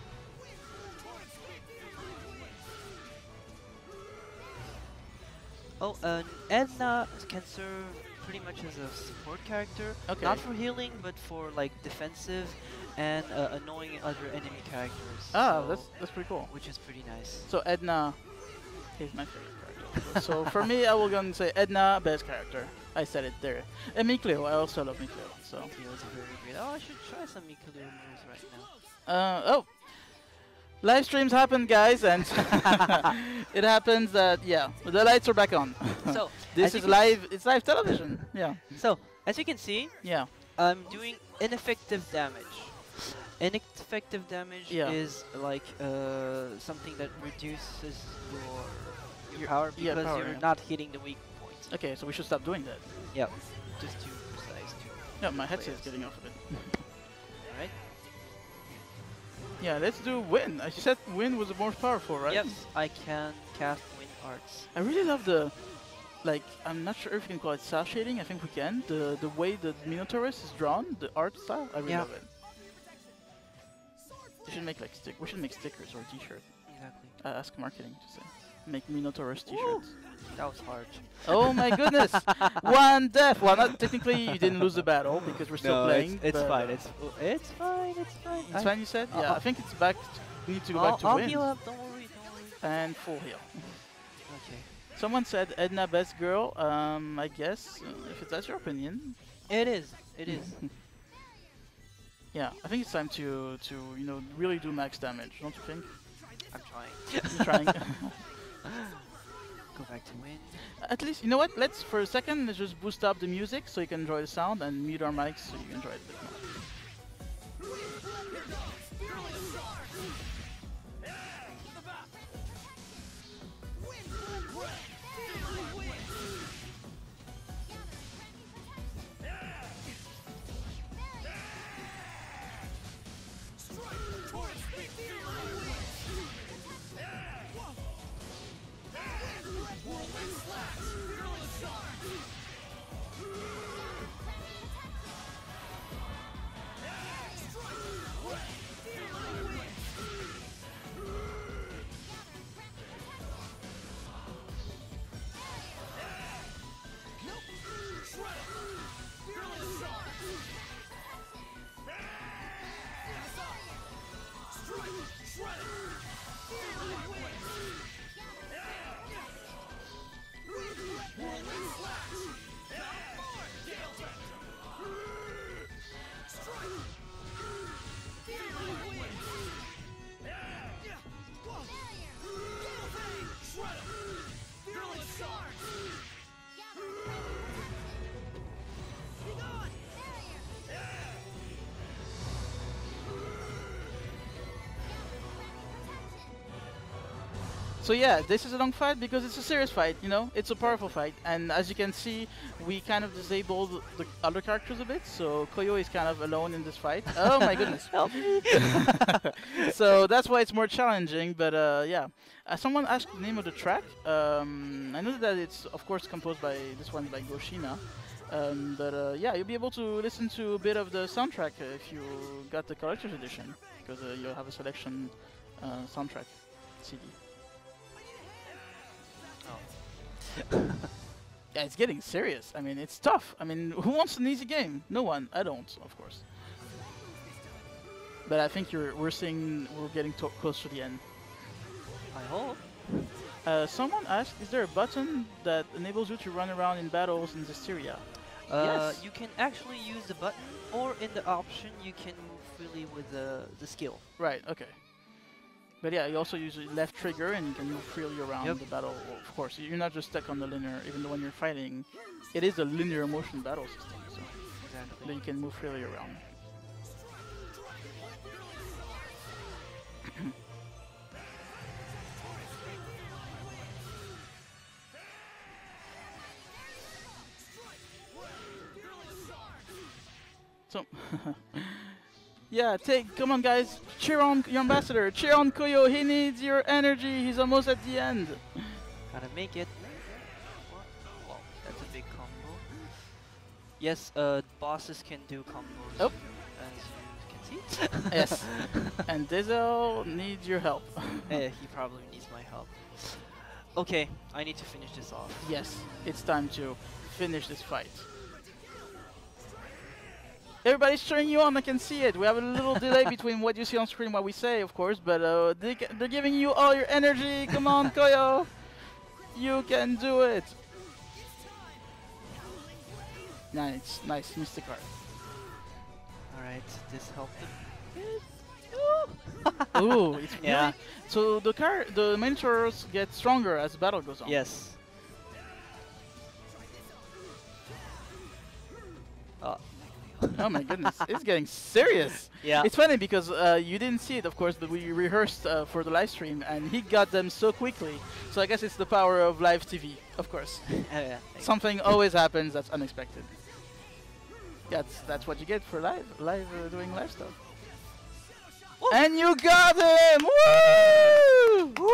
Oh, uh, Edna can serve pretty much as a support character. Okay. Not for healing, but for like defensive and uh, annoying other enemy characters. Ah, so that's that's pretty cool. Which is pretty nice. So Edna is my favorite character. So for me, I will go and say Edna, best character. I said it there. And Mikleo, I also love Mikleo. So. Mikleo is very great. Oh, I should try some Mikleo moves right now. Uh oh. Live streams happen, guys, and it happens that yeah, the lights are back on. So this is live. It's live television. Yeah. So as you can see, yeah, I'm doing ineffective damage. Ineffective damage yeah. is like uh, something that reduces your your power because yeah, power, you're yeah. not hitting the weak points. Okay, so we should stop doing that. Yep. Just to precise. To yeah, my headset is getting off a bit. Alright. Yeah, let's do Wind. As you said, Wind was the most powerful, right? Yes, I can cast Wind Arts. I really love the, like, I'm not sure if you can call it cel shading. I think we can. The the way the Minotaurus is drawn, the art style. I really yeah. love it. We should make like stick. We should make stickers or a T-shirt. Exactly. Uh, ask marketing to say. make Minotaurus t-shirts. That was hard. Oh my goodness! One death! Well, not technically you didn't lose the battle because we're still no, playing. It's, it's but fine. It's it's fine. It's fine. It's I, fine. You said? uh, Yeah, uh, I think it's back. To, we need to go I'll, back to I'll win. heal up. Don't worry. Don't worry. And full heal. Okay. Someone said Edna best girl. Um, I guess uh, if it's, that's your opinion. It is. It is. Yeah, I think it's time to to you know really do max damage. Don't you think? I'm trying. I'm trying. Go back to win. At least, you know what? Let's, for a second, let's just boost up the music so you can enjoy the sound and mute our mics so you can enjoy it a bit more. So yeah, this is a long fight because it's a serious fight, you know? It's a powerful fight, and as you can see, we kind of disabled the other characters a bit, so Koyo is kind of alone in this fight. Oh my goodness. Help me! So that's why it's more challenging, but uh, yeah. Uh, someone asked the name of the track. Um, I know that it's, of course, composed by, this one by Goshina. Um, but uh, yeah, you'll be able to listen to a bit of the soundtrack uh, if you got the collector's edition, because uh, you'll have a selection uh, soundtrack C D. Yeah, it's getting serious. I mean, it's tough. I mean, who wants an easy game? No one. I don't, of course. But I think you're. We're seeing. We're getting to close to the end. I hope. Uh, someone asked, "Is there a button that enables you to run around in battles in Zestiria?" Uh, Yes. You can actually use the button, or in the option, you can move freely with the the skill. Right. Okay. But yeah, you also use the left trigger and you can move freely around Yep. the battle. Of course, you're not just stuck on the linear. Even though when you're fighting, it is a linear motion battle system, so Exactly. that you can move freely around. So, yeah, take, come on guys, cheer on your ambassador, cheer on Koyo, he needs your energy, he's almost at the end. Gotta make it. Wow, that's a big combo. Yes, uh, bosses can do combos. Oh. As you can see. Yes, and Diesel needs your help. Eh, he probably needs my help. Okay, I need to finish this off. Yes, it's time to finish this fight. Everybody's cheering you on, I can see it. We have a little delay between what you see on screen and what we say, of course, but uh, they ca they're giving you all your energy. Come on, Koyo. You can do it. Nice, nice, Mystic Art. Alright, this helped a bit. Ooh, it's really... Yeah. So the car, the miniatures get stronger as the battle goes on. Yes. Oh. Oh my goodness, it's getting serious. Yeah. It's funny because uh, you didn't see it, of course, but we rehearsed uh, for the live stream, and he got them so quickly. So I guess it's the power of live T V, of course. Oh, yeah. Something always happens that's unexpected. That's that's what you get for live, live uh, doing live stuff. Woo! And you got him! Woo!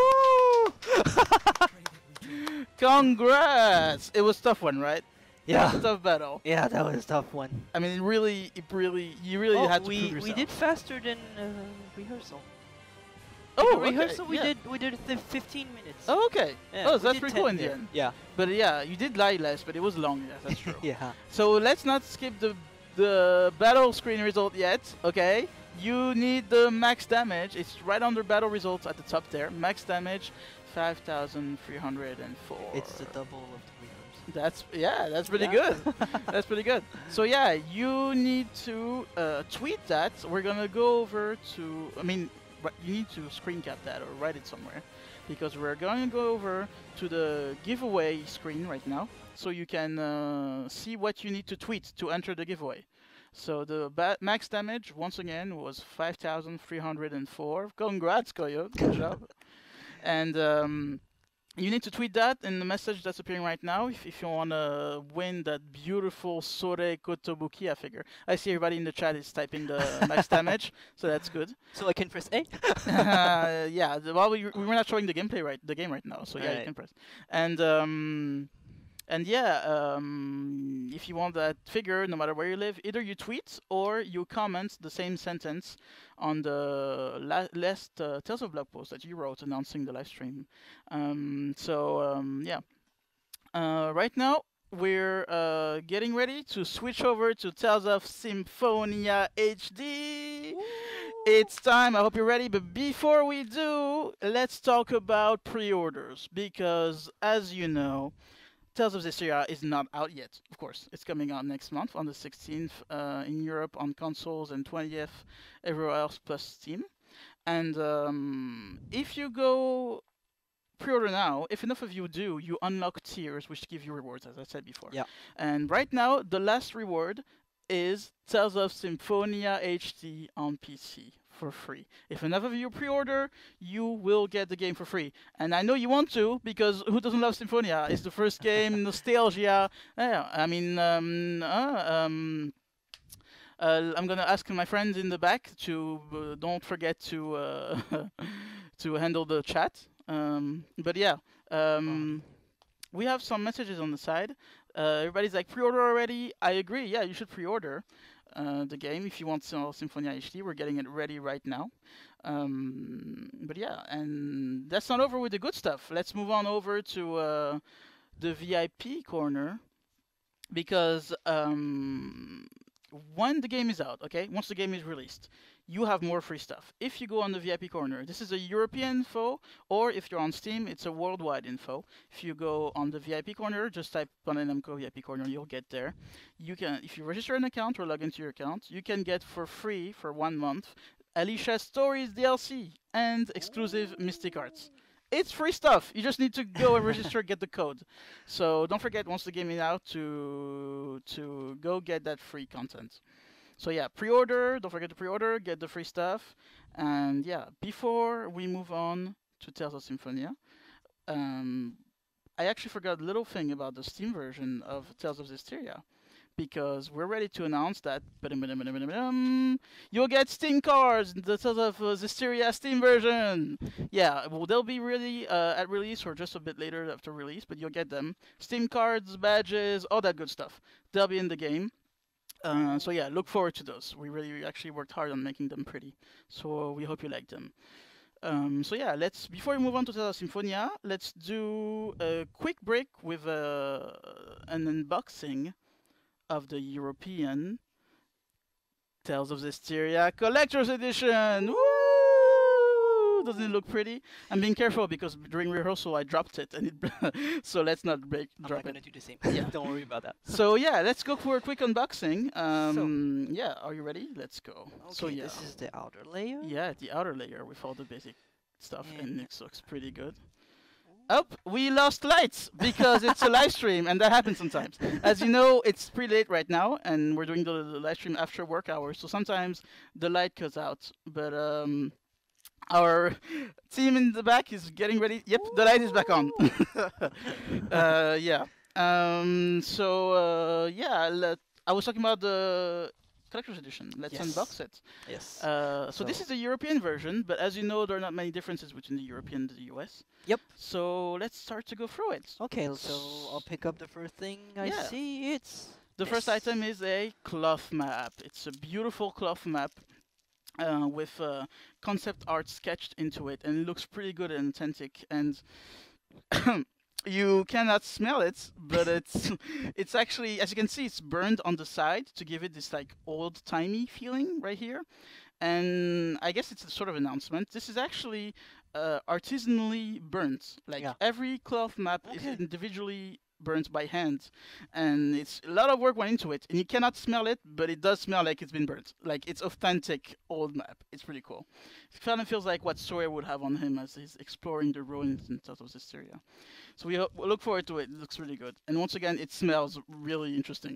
Woo! Congrats! It was a tough one, right? Yeah. It was a tough battle. Yeah, that was a tough one. I mean, it really, it really, you really oh, had to we, prove yourself. we did faster than uh, rehearsal. Oh, In the rehearsal okay, we yeah. did we did th fifteen minutes. Oh, okay. Yeah, oh, we that's did pretty ten cool in the there. end. Yeah. But yeah, you did lie less, but it was long. Yeah, that's true. Yeah. So let's not skip the the battle screen result yet. Okay. You need the max damage. It's right under battle results at the top there. Max damage, five thousand three hundred four. It's the double of the rehearsal. That's yeah, that's pretty Yeah. good. That's pretty good. So yeah, you need to uh, tweet that. We're gonna go over to. I mean, ri- you need to screen cap that or write it somewhere, because we're going to go over to the giveaway screen right now, so you can uh, see what you need to tweet to enter the giveaway. So the ba max damage once again was five thousand three hundred four. Congrats, Coyote. Good job. And um, you need to tweet that in the message that's appearing right now if, if you want to win that beautiful Sore Kotobukiya figure. I see everybody in the chat is typing the max damage, so that's good. So I can press A? uh, yeah, the, well, we, we were not showing the gameplay right, the game right now, so yeah, Right. you can press. And um, and yeah, um, if you want that figure, no matter where you live, either you tweet or you comment the same sentence on the la last uh, Tales of blog post that you wrote announcing the live stream. Um, so um, yeah, uh, right now we're uh, getting ready to switch over to Tales of Symphonia H D. It's time. I hope you're ready. But before we do, let's talk about pre-orders, because as you know, Tales of Zestiria is not out yet. Of course, it's coming out next month on the sixteenth uh, in Europe on consoles and twentieth everywhere else plus Steam. And um, if you go pre-order now, if enough of you do, you unlock tiers which give you rewards, as I said before. Yeah. And right now, the last reward is Tales of Symphonia H D on P C for free. If enough of you pre-order, you will get the game for free. And I know you want to, because who doesn't love Symphonia? It's the first game, nostalgia. Yeah, I mean, um, uh, um, uh, I'm gonna ask my friends in the back to uh, don't forget to uh, to handle the chat. Um, but yeah, um, we have some messages on the side. Uh, everybody's like, pre-order already? I agree. Yeah, you should pre-order uh, the game if you want uh, Symphonia H D. We're getting it ready right now. Um, but yeah, and that's not over with the good stuff. Let's move on over to uh, the V I P corner, because um, when the game is out, okay, once the game is released, you have more free stuff. If you go on the V I P corner, this is a European info, or if you're on Steam, it's a worldwide info. If you go on the V I P corner, just type BANDAI NAMCO V I P corner, you'll get there. You can, if you register an account or log into your account, you can get for free for one month Alicia's Stories D L C and exclusive Mystic Arts. It's free stuff. You just need to go and register, get the code. So don't forget, once the game is out, to to go get that free content. So yeah, pre-order, don't forget to pre-order, get the free stuff. And yeah, before we move on to Tales of Symphonia, um, I actually forgot a little thing about the Steam version of Tales of Zestiria, because we're ready to announce that you'll get Steam cards, the Tales of uh, Zestiria Steam version. Yeah, well, they'll be really uh, at release or just a bit later after release, but you'll get them. Steam cards, badges, all that good stuff. They'll be in the game. Uh, so yeah, look forward to those. We really we actually worked hard on making them pretty, so we hope you like them. Um, so yeah, let's before we move on to Tales of Symphonia, let's do a quick break with uh, an unboxing of the European Tales of Zestiria Collector's Edition. Woo! Doesn't it look pretty? I'm being careful because during rehearsal I dropped it, and it so let's not break. I'm drop not gonna it. do the same. Yeah. Don't worry about that. So yeah, let's go for a quick unboxing. Um, yeah, are you ready? Let's go. Okay, so yeah, this is the outer layer. yeah, the outer layer with all the basic stuff, and it looks pretty good. Oh, we lost lights because it's a live stream, and that happens sometimes. As you know, it's pretty late right now, and we're doing the, the live stream after work hours, so sometimes the light cuts out. But um, our team in the back is getting ready. Yep, the light is back on. uh, yeah. Um, so uh, yeah, let, I was talking about the Collector's Edition. Let's Yes. unbox it. Yes. Uh, so, So- this is the European version, but as you know, there are not many differences between the European and the U S. Yep. So let's start to go through it. Okay, so I'll pick up the first thing I Yeah. see. It's The first item is a cloth map. It's a beautiful cloth map. uh, with uh, concept art sketched into it, and it looks pretty good and authentic. And you cannot smell it, but it's it's actually, as you can see, it's burned on the side to give it this like old-timey feeling right here. And I guess it's a sort of announcement. This is actually uh, artisanally burnt. Like Yeah. every cloth map is Okay. individually burnt by hand, and it's a lot of work went into it. And you cannot smell it, but it does smell like it's been burnt. Like it's authentic old map. It's pretty cool. It kind of feels like what Sawyer would have on him as he's exploring the ruins and stuff of Zestiria. So we, ho- we look forward to it. It looks really good. And once again, it smells really interesting.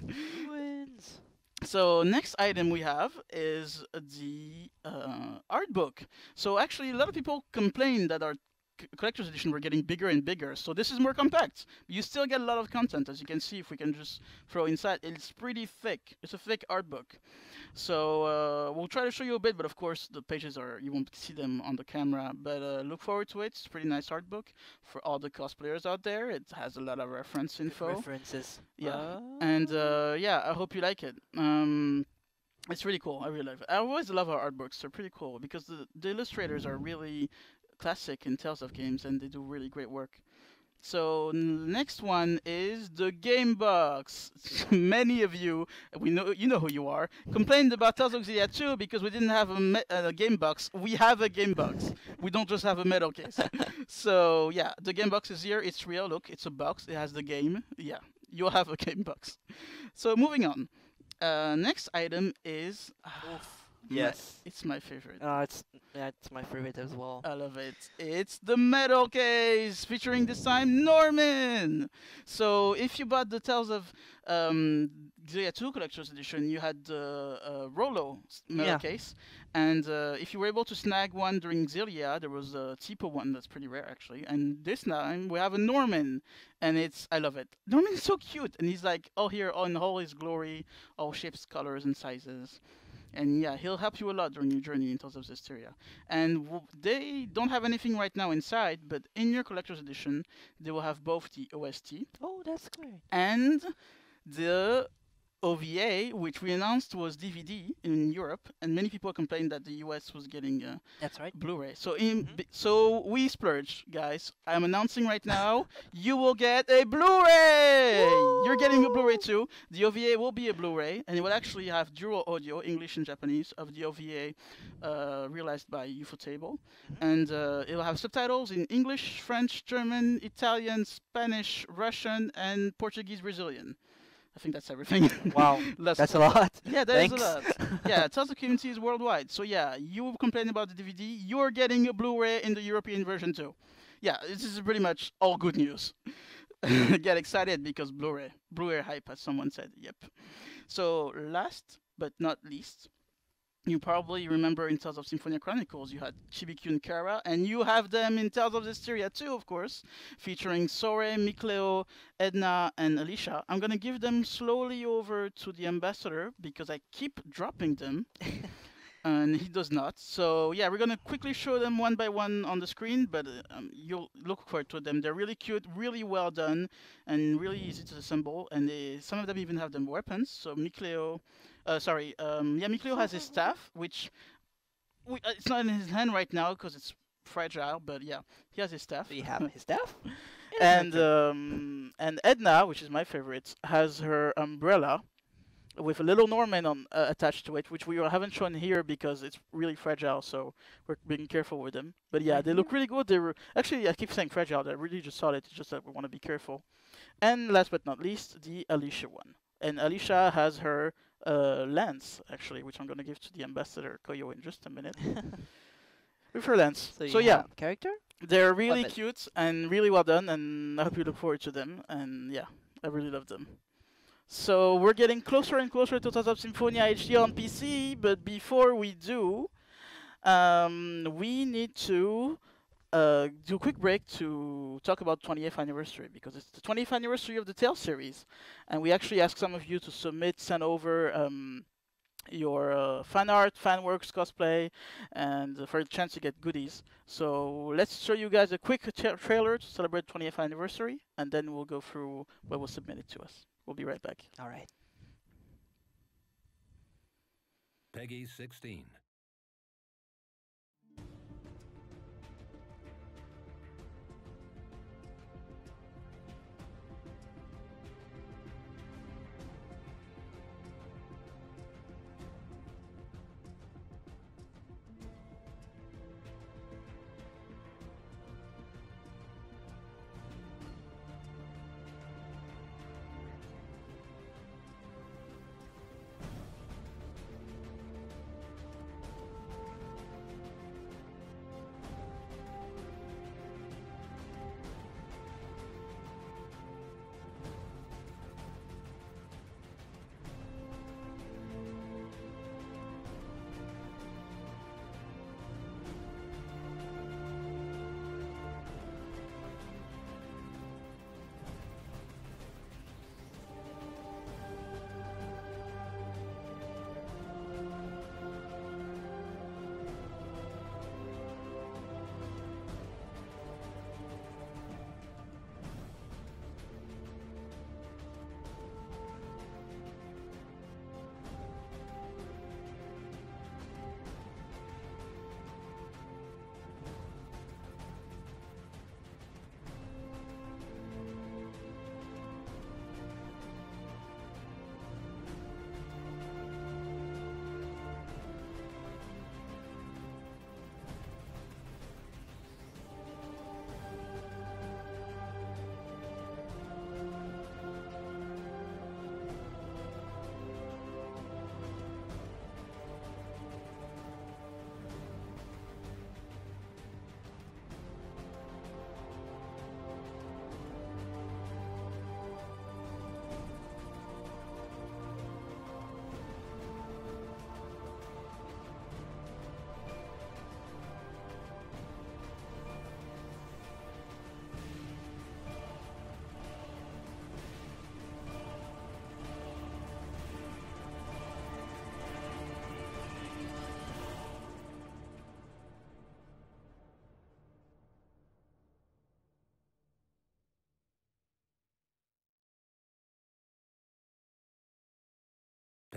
Wins. So next item we have is the uh, art book. So actually, a lot of people complain that our c- collector's edition were getting bigger and bigger. So this is more compact. You still get a lot of content, as you can see. If we can just throw inside, it's pretty thick. It's a thick art book. So uh, we'll try to show you a bit, but of course the pages are, you won't see them on the camera. But uh, look forward to it. It's a pretty nice art book for all the cosplayers out there. It has a lot of reference info. References. Yeah, Uh, and uh, yeah, I hope you like it. Um, it's really cool. I really like it. I always love our art books. They're pretty cool because the, the illustrators are really classic in Tales of Games, and they do really great work. So n- next one is the game box. Many of you, we know you know who you are, complained about Tales of Xillia two because we didn't have a, me- a game box. We have a game box. We don't just have a metal case. So yeah, the game box is here. It's real. Look, it's a box. It has the game. Yeah, you'll have a game box. So moving on. Uh, next item is. my- yes. it's my favorite. Uh, it's yeah, it's my favorite as well. I love it. It's the metal case featuring this time Norman. So if you bought the Tales of um, Xillia two Collector's Edition, you had the uh, Rolo s- metal Yeah. case, and uh, if you were able to snag one during Xillia, there was a Tipo one that's pretty rare actually. And this time we have a Norman, and it's I love it. Norman is so cute, and he's like all here in all his glory, all shapes, colors, and sizes. And yeah, he'll help you a lot during your journey in Tales of Zestiria. And w- they don't have anything right now inside, but in your collector's edition, they will have both the O S T Oh, that's great. and the O V A, which we announced was D V D in Europe, and many people complained that the U S was getting uh, That's right. Blu-ray. So in b- so we splurge, guys. I'm announcing right now, you will get a Blu-ray. You're getting a Blu-ray too. The O V A will be a Blu-ray, and it will actually have dual audio, English and Japanese, of the O V A, uh, realized by Ufotable, and uh, it'll have subtitles in English, French, German, Italian, Spanish, Russian, and Portuguese, Brazilian. I think that's everything. Wow, Lots that's of a stuff. lot. Yeah, that is Thanks. a lot. Yeah, Tales of community is worldwide. So yeah, you complain about the D V D, you're getting a Blu-ray in the European version too. Yeah, this is pretty much all good news. Get excited because Blu-ray, Blu-ray hype, as someone said. Yep. So last but not least, you probably remember in Tales of Symphonia Chronicles, you had Chibiku and Kara, and you have them in Tales of Zestiria too, of course, featuring Sore, Mikleo, Edna, and Alicia. I'm gonna give them slowly over to the ambassador because I keep dropping them, and he does not. So yeah, we're gonna quickly show them one by one on the screen, but uh, um, you'll look forward to them. They're really cute, really well done, and really easy to assemble. And they, some of them even have them weapons. So Mikleo. Uh, sorry, um, yeah, Mikleo has his staff, which we, uh, it's not in his hand right now because it's fragile, but yeah, he has his staff. Do you have his staff? and um, and Edna, which is my favorite, has her umbrella with a little Norman on uh, attached to it, which we haven't shown here because it's really fragile, so we're being careful with them. But yeah, they look really good. They were actually, I keep saying fragile, they're really just solid. It's just that we want to be careful. And last but not least, the Alicia one. And Alicia has her uh, lance, actually, which I'm going to give to the ambassador Koyo in just a minute. With her lance. So, So, you yeah, have character? they're really Weapon. cute and really well done, and I hope you look forward to them. And yeah, I really love them. So we're getting closer and closer to Tales of Symphonia H D on P C, but before we do, um, we need to uh, do a quick break to talk about twentieth anniversary, because it's the twentieth anniversary of the Tales series, and we actually asked some of you to submit, send over um, your uh, fan art, fan works, cosplay, and uh, for a chance to get goodies. So let's show you guys a quick tra trailer to celebrate twentieth anniversary, and then we'll go through what was submitted to us. We'll be right back. All right. Peggy sixteen.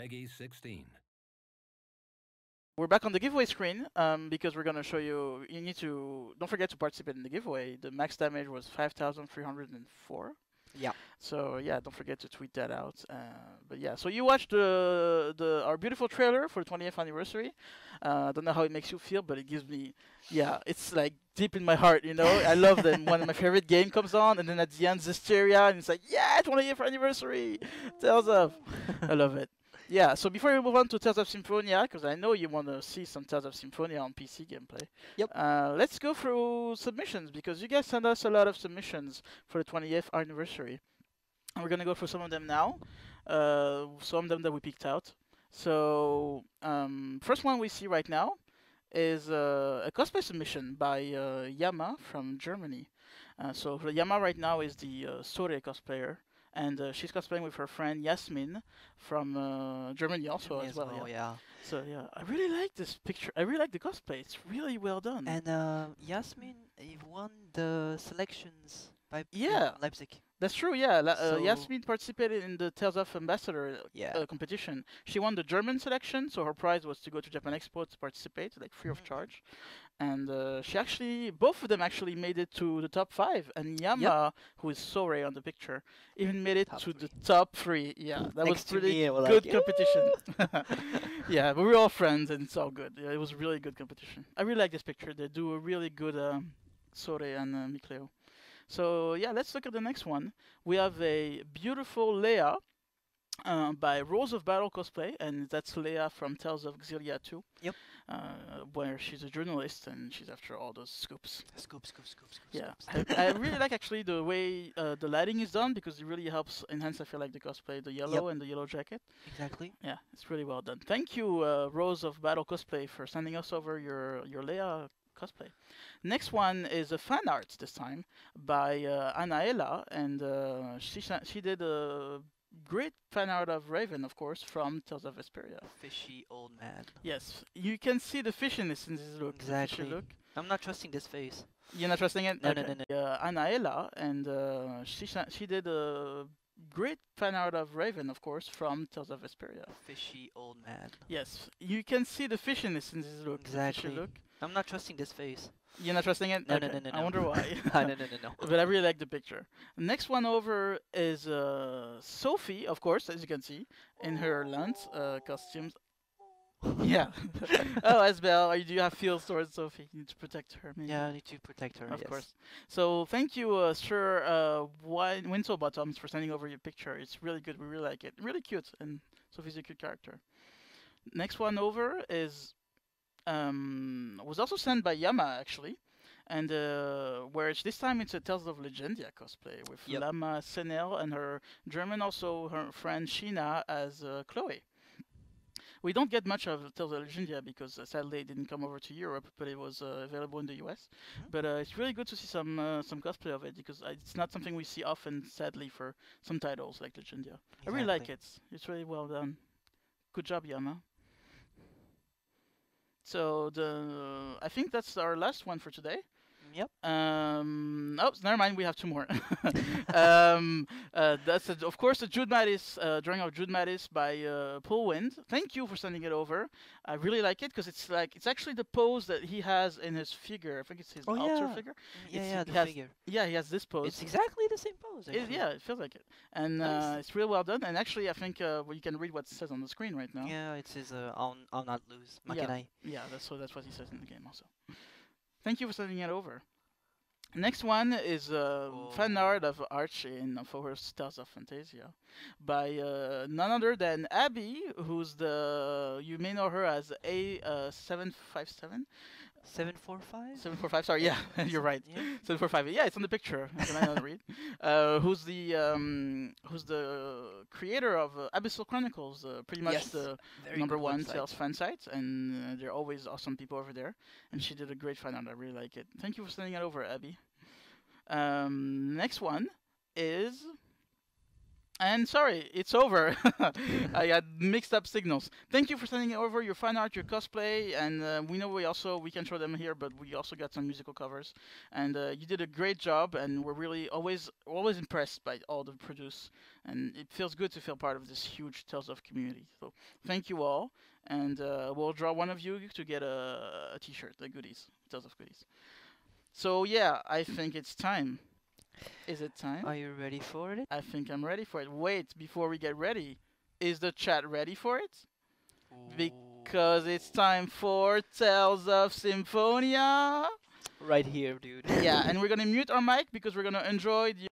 Peggy sixteen. We're back on the giveaway screen um, because we're gonna show you. You need to don't forget to participate in the giveaway. The max damage was five thousand three hundred four. Yeah. So yeah, don't forget to tweet that out. Uh, but yeah, so you watched the the our beautiful trailer for the twentieth anniversary. Uh, I don't know how it makes you feel, but it gives me, yeah, it's like deep in my heart. You know, I love that when my favorite game comes on, and then at the end, Zestiria, and it's like, yeah, twentieth anniversary, Tales of. I love it. Yeah, so before we move on to Tales of Symphonia, because I know you want to see some Tales of Symphonia on P C gameplay. Yep. Uh, let's go through submissions, because you guys sent us a lot of submissions for the twentieth anniversary. And we're going to go through some of them now. Uh, some of them that we picked out. So, um, first one we see right now is uh, a cosplay submission by uh, Yama from Germany. Uh, so, Yama right now is the uh, Sore cosplayer. And uh, she's cosplaying with her friend Yasmin from uh, Germany also Germany as well. well, yeah. yeah. So yeah, I really like this picture. I really like the cosplay. It's really well done. And uh, Yasmin uh, won the selections by yeah, Leipzig. That's true. Yeah, La so uh, Yasmin participated in the Tales of Ambassador yeah. uh, competition. She won the German selection, so her prize was to go to Japan Expo to participate, like free of charge. And uh, she actually, both of them actually made it to the top five. And Yama, yep. who is Sore on the picture, even made it top to three. the top three. Yeah, that Next was pretty me, good like, competition. Yeah, but we're all friends, and it's all good. Yeah, it was a really good competition. I really like this picture. They do a really good um, Sore and uh, Mikleo. So yeah, let's look at the next one. We have a beautiful Leia uh, by Rose of Battle Cosplay, and that's Leia from Tales of Xillia two. Yep. Uh, where she's a journalist and she's after all those scoops. Scoop, scoop, scoop, scoop. Yeah, scoops. I, I really like actually the way uh, the lighting is done, because it really helps enhance, I feel like, the cosplay, the yellow yep. and the yellow jacket. Exactly. Yeah, it's really well done. Thank you, uh, Rose of Battle Cosplay, for sending us over your your Leia cosplay. Next one is a fan art this time by uh, Anaela, and uh, she she did a great fan art of Raven, of course, from Tales of Vesperia. Fishy old man. Yes, you can see the fishiness in this look. Exactly. Look. I'm not trusting this face. You're not trusting it? No, okay. no, no, no. Uh, Anaela, and uh, she she did a great fan art of Raven, of course, from Tales of Vesperia. Fishy old man. Yes, you can see the fishiness in this look. Exactly. Look. I'm not trusting this face. You're not trusting it? No, okay. no, no, no, no. I wonder why. no, no, no, no, no. But I really like the picture. Next one over is uh, Sophie, of course, as you can see, in her Lance uh, costumes. Yeah. Oh, Asbel, are you, do you have feels towards Sophie? You need to protect her. Maybe. Yeah, I need to protect her. Of yes. course. So thank you, uh, Sir uh, Winslow Bottoms, for sending over your picture. It's really good. We really like it. Really cute, and Sophie's a cute character. Next one over is um, was also sent by Yama actually, and uh, where it's, this time it's a Tales of Legendia cosplay with yep. Lama Senel and her German, also her friend Sheena as uh, Chloe. We don't get much of Tales of Legendia because uh, sadly it didn't come over to Europe, but it was uh, available in the U S. Mm-hmm. But uh, it's really good to see some uh, some cosplay of it, because uh, it's not something we see often, sadly, for some titles like Legendia. Exactly. I really like it. It's really well done. Good job, Yama. So the I think that's our last one for today. Yep. Um. Oh, never mind. We have two more. um. Uh. That's a, of course the Jude Mattis uh, drawing of Jude Mattis by uh, Paul Wind. Thank you for sending it over. I really like it because it's like it's actually the pose that he has in his figure. I think it's his oh, altar yeah. figure. Yeah, it's, yeah, the has, figure. Yeah, he has this pose. It's exactly the same pose. It, yeah, it feels like it, and nice. uh, it's real well done. And actually, I think uh, well, you can read what it says on the screen right now. Yeah, it says uh, "I'll I'll not lose." Makenai. Yeah, yeah, that's so that's what he says in the game also. Thank you for sending it over. Next one is uh, oh. fan art of Archie in For Stars of Fantasia by uh, none other than Abby, who's the, you may know her as A seven five seven. seven four five? seven four five, sorry, yeah, you're right. Yeah. seven four five, yeah, it's on the picture. Can I not read? Uh, who's the um, who's the creator of uh, Abyssal Chronicles, uh, pretty much yes. the Very number one website. sales fan site, and uh, they're always awesome people over there. And she did a great fan art. I really like it. Thank you for sending it over, Abby. Um, next one is And sorry, it's over. I had mixed up signals. Thank you for sending over your fan art, your cosplay, and uh, we know we also we can show them here, but we also got some musical covers. And uh, you did a great job, and we're really always always impressed by all the produce. And it feels good to feel part of this huge Tales of community. So thank you all, and uh, we'll draw one of you to get a, a T-shirt, the goodies, Tales of goodies. So yeah, I think it's time. Is it time? Are you ready for it? I think I'm ready for it. Wait, before we get ready, is the chat ready for it? Ooh. Because it's time for Tales of Symphonia. Right here, dude. Yeah, and we're gonna mute our mic because we're gonna enjoy the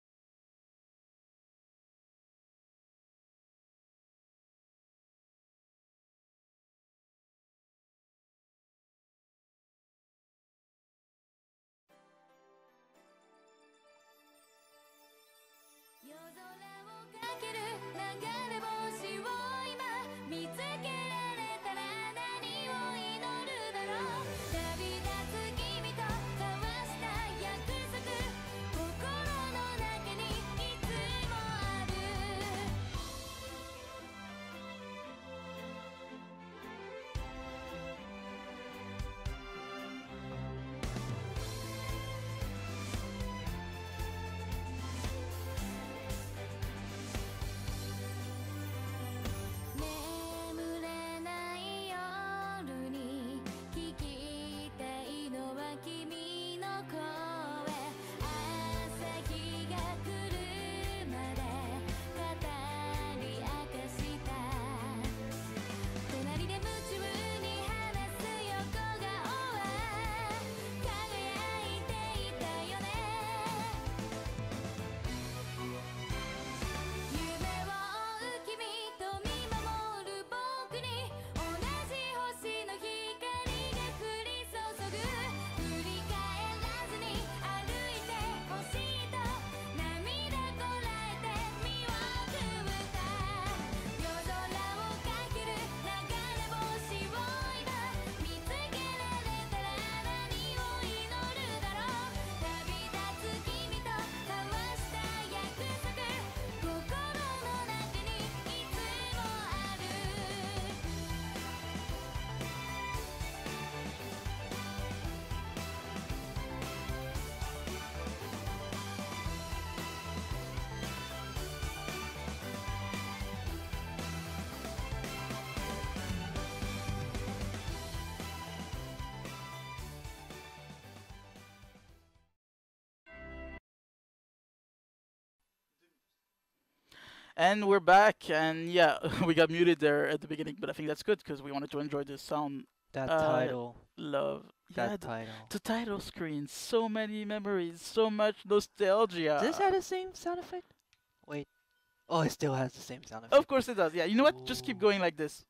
And we're back, and yeah, we got muted there at the beginning, but I think that's good because we wanted to enjoy the sound. That uh, title. Love. That yeah, title. The, the title screen. So many memories, so much nostalgia. Does this have the same sound effect? Wait. Oh, it still has the same sound effect. Of course it does, yeah. You know what? Ooh. Just keep going like this.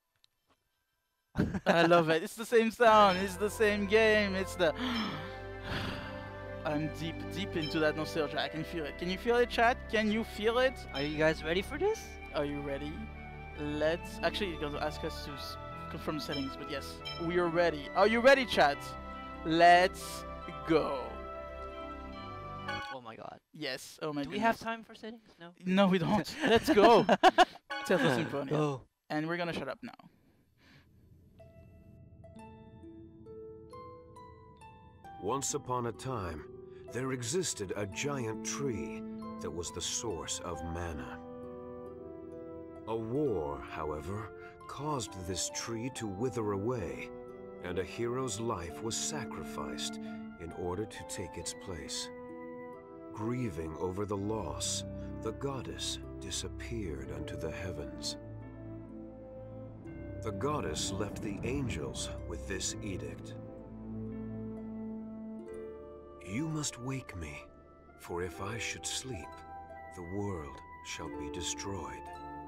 I love it. It's the same sound. It's the same game. It's the... I'm deep, deep into that nostalgia. I can feel it. Can you feel it, chat? Can you feel it? Are you guys ready for this? Are you ready? Let's... Actually, you're going to ask us to s confirm settings, but yes, we are ready. Are you ready, chat? Let's go. Oh my god. Yes. Oh my god. Do we have time for settings? No? No, we don't. Let's go. Tales of Symphonia. Go. And we're going to shut up now. Once upon a time, there existed a giant tree that was the source of mana. A war, however, caused this tree to wither away, and a hero's life was sacrificed in order to take its place. Grieving over the loss, the goddess disappeared unto the heavens. The goddess left the angels with this edict. You must wake me, for if I should sleep, the world shall be destroyed.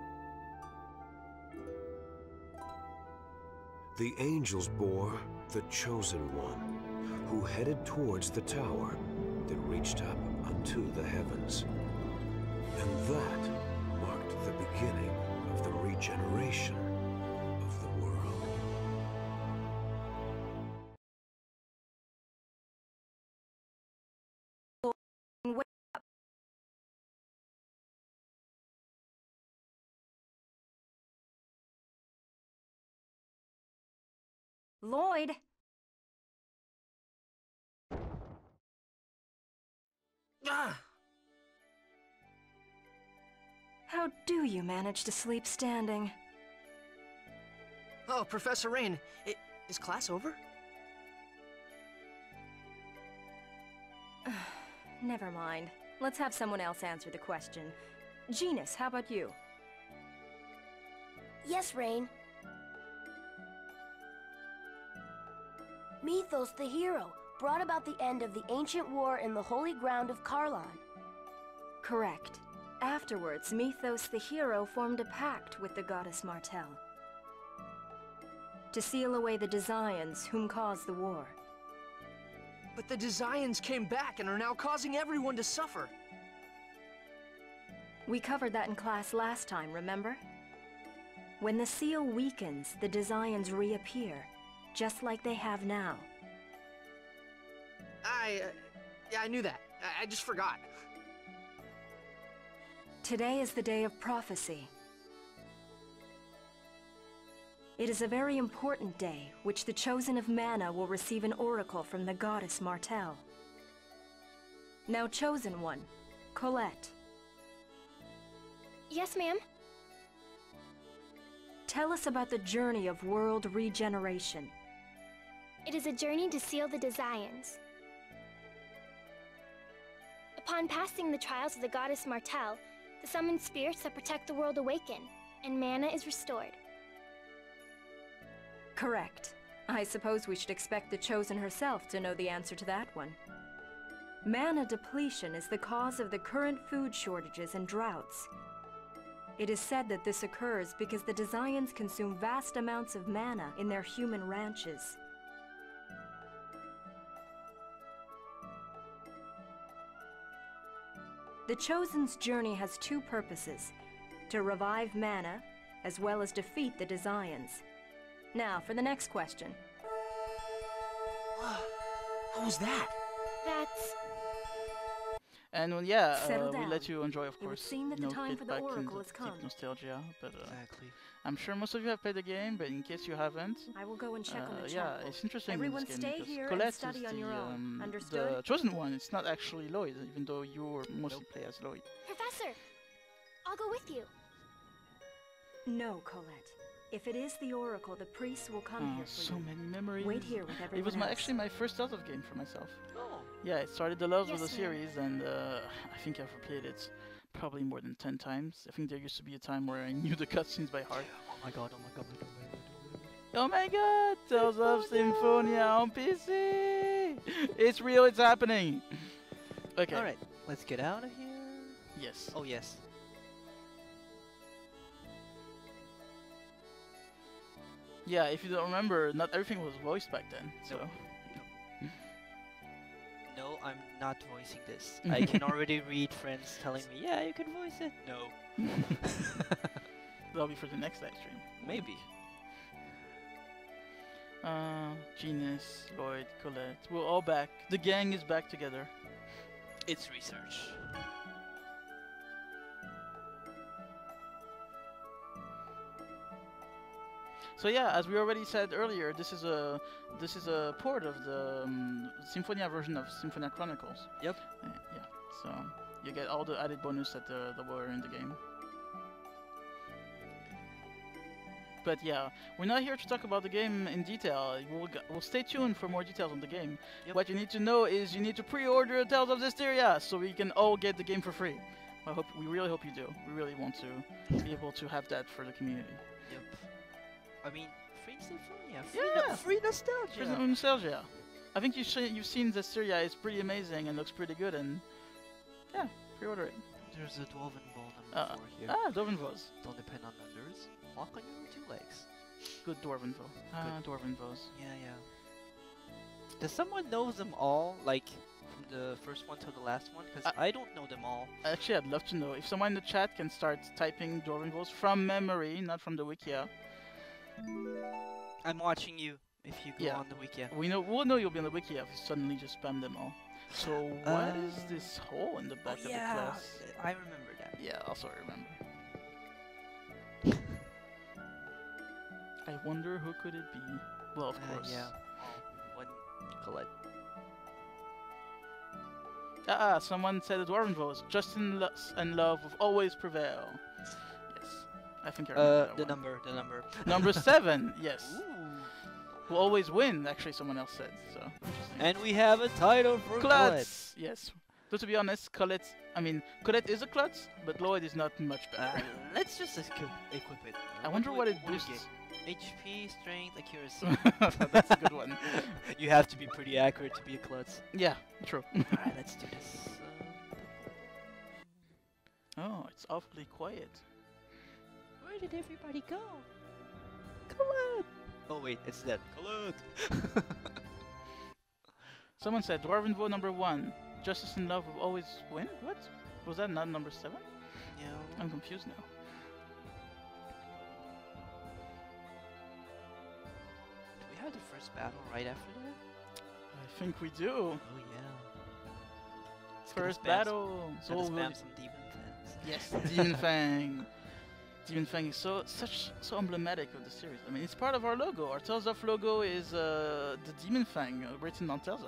The angels bore the chosen one, who headed towards the tower that reached up unto the heavens. And that marked the beginning of the regeneration Lloyd! Ah! How do you manage to sleep standing? Oh, Professor Rain, I is class over? Never mind. Let's have someone else answer the question. Genus, how about you? Yes, Rain. Mythos the hero brought about the end of the ancient war in the holy ground of Karlan. Correct. Afterwards, Mythos the hero formed a pact with the goddess Martel to seal away the Desians whom caused the war. But the Desians came back and are now causing everyone to suffer. We covered that in class last time, remember? When the seal weakens, the Desians reappear, just like they have now. I... Uh, yeah, I knew that. I, I just forgot. Today is the day of prophecy. It is a very important day, which the Chosen of Mana will receive an oracle from the goddess Martel. Now, Chosen One, Colette. Yes, ma'am? Tell us about the journey of world regeneration. It is a journey to seal the Desians. Upon passing the trials of the goddess Martel, the summoned spirits that protect the world awaken, and mana is restored. Correct. I suppose we should expect the Chosen herself to know the answer to that one. Mana depletion is the cause of the current food shortages and droughts. It is said that this occurs because the Desians consume vast amounts of mana in their human ranches. The Chosen's journey has two purposes: to revive mana, as well as defeat the Desians. Now, for the next question. What was that? That's... And well, yeah, Settle uh, we down. let you enjoy, of It would course, seem that you the know, time get for the back oracle into has come. deep nostalgia. But uh, Exactly. I'm sure most of you have played the game, but in case you haven't, I will go and check on uh, the yeah, chapel. it's interesting Everyone in this game stay because here Colette and study is on the, your own. um, Understood? the chosen one. It's not actually Lloyd, even though you mostly play as Lloyd. Professor! I'll go with you. No, Colette. If it is the oracle, the priests will come Oh, here for so you. many memories. Wait here with everyone It was my, else. actually my first Tales of game for myself. Oh. Yeah, it started the love Yes, of the ma'am. series, and uh, I think I've replayed it probably more than ten times. I think there used to be a time where I knew the cutscenes by heart. Oh my god, oh my god, oh my god, oh my god. Oh my god! Tales of Symphonia on P C! It's real, it's happening! Okay. Alright, let's get out of here. Yes. Oh, yes. Yeah, if you don't remember, not everything was voiced back then, so... No, I'm not voicing this. I can already read friends telling me, yeah, you can voice it. No. That'll be for the next live stream. Maybe. Uh, Genus, Lloyd, Colette, we're all back. The gang is back together. It's research. So yeah, as we already said earlier, this is a this is a port of the um, Symphonia version of Symphonia Chronicles. Yep. Uh, yeah. So you get all the added bonus that uh, that were in the game. But yeah, we're not here to talk about the game in detail. We'll, g we'll stay tuned for more details on the game. Yep. What you need to know is you need to pre-order Tales of Zestiria so we can all get the game for free. I hope we really hope you do. We really want to be able to have that for the community. Yep. I mean, free Symphonia. Free, Yeah. no free nostalgia. For the nostalgia. I think you sh you've seen Zestiria. It's pretty amazing and looks pretty good. And yeah, pre-order it. There's a Dwarven Ball number Uh, four here. ah, Dwarvenvos. Don't depend on numbers. Walk on your two legs. Good Dwarvenvo. Ah, Dwarvenvos. Yeah, yeah. Does someone know them all? Like, from the first one to the last one? Because I don't know them all. Actually, I'd love to know if someone in the chat can start typing Dwarvenvos from memory, not from the wikia. I'm watching you if you go Yeah. on the wiki. We know we'll know you'll be on the wikia if you suddenly just spam them all. So what is Uh, this hole in the back oh of yeah, the class? I remember that. Yeah, also I remember. I wonder who could it be? Well, of Uh, course. yeah. One Colette. Ah, someone said the Dwarven voice. Justin lo and love will always prevail. Yes, I think I remember Uh, that the one. number, the number. Number seven, yes. Will always win, actually, someone else said. So. Interesting. And we have a title for Colette. Klutz! Yes. Though to be honest, Colette, I mean, Colette is a Klutz, but Lloyd is not much better. Uh, let's just equip, equip it. I wonder do what we- it do we boosts. get? H P, strength, accuracy. That's a good one. You have to be pretty accurate to be a klutz. Yeah, true. Alright, let's do this. Uh, Oh, it's awfully quiet. where did everybody go? Colette! Oh wait, it's that. Colette! Someone said Dwarven vote number one. Justice and love will always win? What? Was that not number seven? Yeah. I'm confused now. Do we have the first battle right after that? I think we do. Oh yeah. It's gonna First spam battle. Some, gonna So spam we'll- some demon fans. Yes, Demon Fang. Demon Fang is so such so emblematic of the series. I mean, it's part of our logo. Our Tales of logo is uh, the Demon Fang uh, written on Tales of.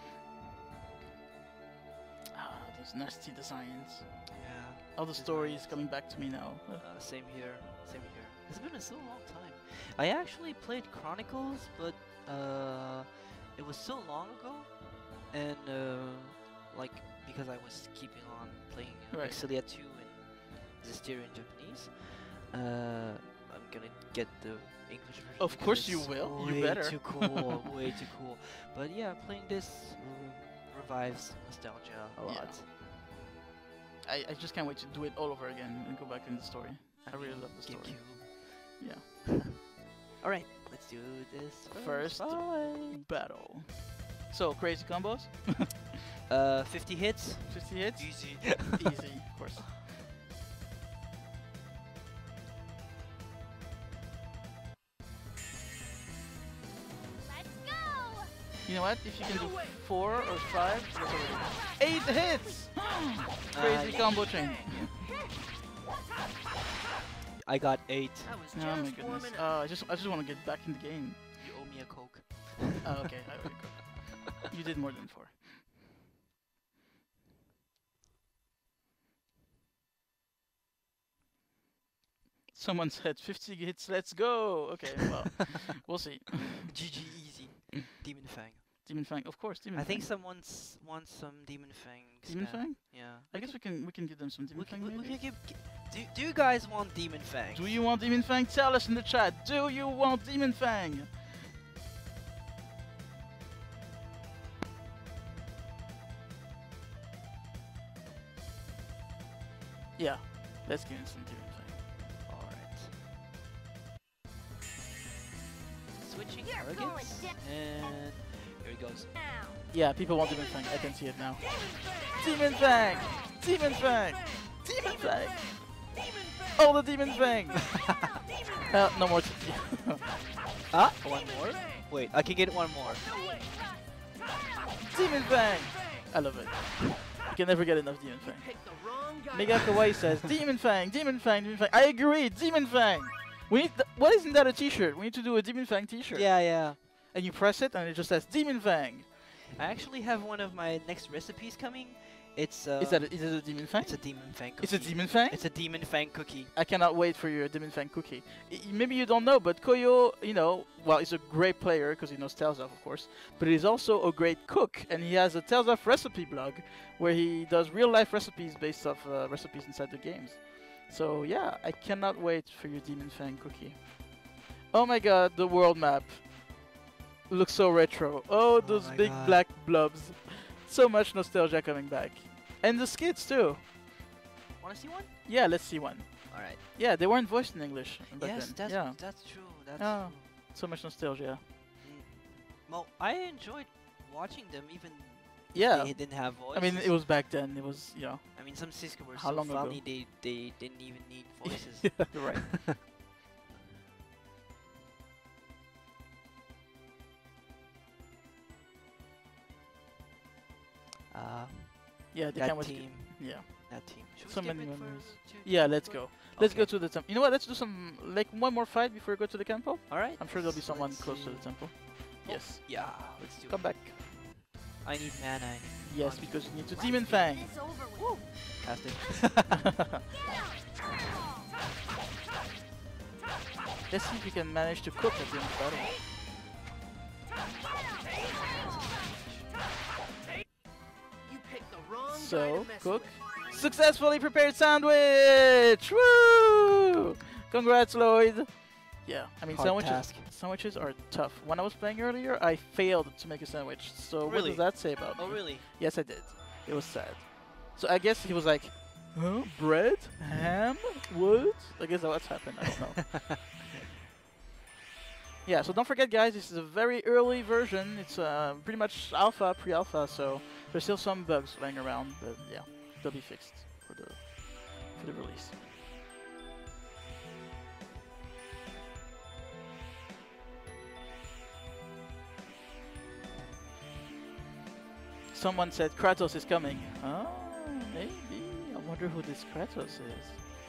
Ah, those nasty designs. Yeah. All the stories coming back to me now. Uh, Uh, same here. Same here. It's been a so long time. I actually played Chronicles, but uh, it was so long ago, and uh, like because I was keeping on playing uh, Right. Exilia two and Zestiria in Japanese. Uh, I'm gonna get the English version. Of because course you it's will. You way better. Too cool. Way too cool. But yeah, playing this re revives nostalgia a Yeah. lot. I, I just can't wait to do it all over again and go back in the story. I, really love the story. GameCube. Yeah. All right, let's do this First fight. battle. So crazy combos. Uh, fifty hits. fifty hits. Easy. Easy, of course. Let's go! You know what? If you can do four or five, that's already good. Eight hits! Crazy Uh, combo chain. I got eight. Oh my goodness. Uh, I just I just want to get back in the game. You owe me a coke. Oh, okay. I already cooked. You did more than four. Someone said fifty hits, let's go! Okay, well, we'll see. G G easy. Demon Fang. Demon Fang, of course, Demon I Fang. think someone's wants some Demon Fang. Demon spam. Fang? Yeah. I guess we can we can give them some Demon We Fang can, we, we maybe? can give, gi- do, do you guys want Demon Fang? Do you want Demon Fang? Tell us in the chat. Do you want Demon Fang? Yeah, let's give him some Demon Fang. Alright. Switching You're targets. going And here it goes. Yeah, people want Demon Fang. I can see it now. Demon Fang! Demon Fang! Demon Fang! Oh, the Demon Fang! uh, no more. Ah, one more. Wait, I can get one more. Demon Fang! I love it. You can never get enough Demon Fang. Mega Kawaii says, Demon Fang, Demon Fang, Demon Fang. I agree, Demon Fang! We need th Why isn't that a t-shirt? We need to do a Demon Fang t-shirt. Yeah, yeah. And you press it and it just says Demon Fang. I actually have one of my next recipes coming. It's uh. Is that a, is it a Demon Fang? It's a Demon Fang cookie. It's a Demon Fang? It's a Demon Fang cookie. I cannot wait for your Demon Fang cookie. I, maybe you don't know, but Koyo, you know, well, he's a great player because he knows Tales of, of course, but he's also a great cook, and he has a Tales of recipe blog where he does real-life recipes based off uh, recipes inside the games. So yeah, I cannot wait for your Demon Fang cookie. Oh my god, the world map looks so retro. Oh, those my big god. black blobs. So much nostalgia coming back. And the skits too. Wanna see one? Yeah, let's see one. All right. Yeah, they weren't voiced in English back Yes, then. that's yeah. that's true. That's Oh, true. so much nostalgia. Well, I enjoyed watching them even. if Yeah. They didn't have voices. I mean, it was back then. It was, you know. I mean, some Siska were How so long ago? funny they they didn't even need voices. Yeah, right. Uh, Yeah, they that can't wait to team. get- Yeah. That team. Should we So skip many it for- memories. to- Yeah, let's for- go. Let's go Okay. to the temple. You know what? Let's do some, like, one more fight before we go to the temple. All right. I'm sure there'll be someone Let's close to see. the temple. Oh, Yes. Yeah, let's do Come it. back. I need mana. Yes, because you need to Demon Fang. Cast it. Let's see if we can manage to cook at the end of the battle. You picked the wrong guy So, to mess cook. with. Successfully prepared sandwich! Woo! Congrats, Lloyd! Yeah, I mean, Hard sandwiches, task. sandwiches are tough. When I was playing earlier, I failed to make a sandwich. So what Really? does that say about Oh, me? really? Yes, I did. It was sad. So I guess he was like, huh? Bread? Ham? Wood? I guess that's what's happened. I don't know. Yeah, so don't forget, guys, this is a very early version. It's uh, pretty much alpha, pre-alpha, so there's still some bugs laying around, but yeah, they'll be fixed for the for the release. Someone said Kratos is coming. Oh, maybe. I wonder who this Kratos is.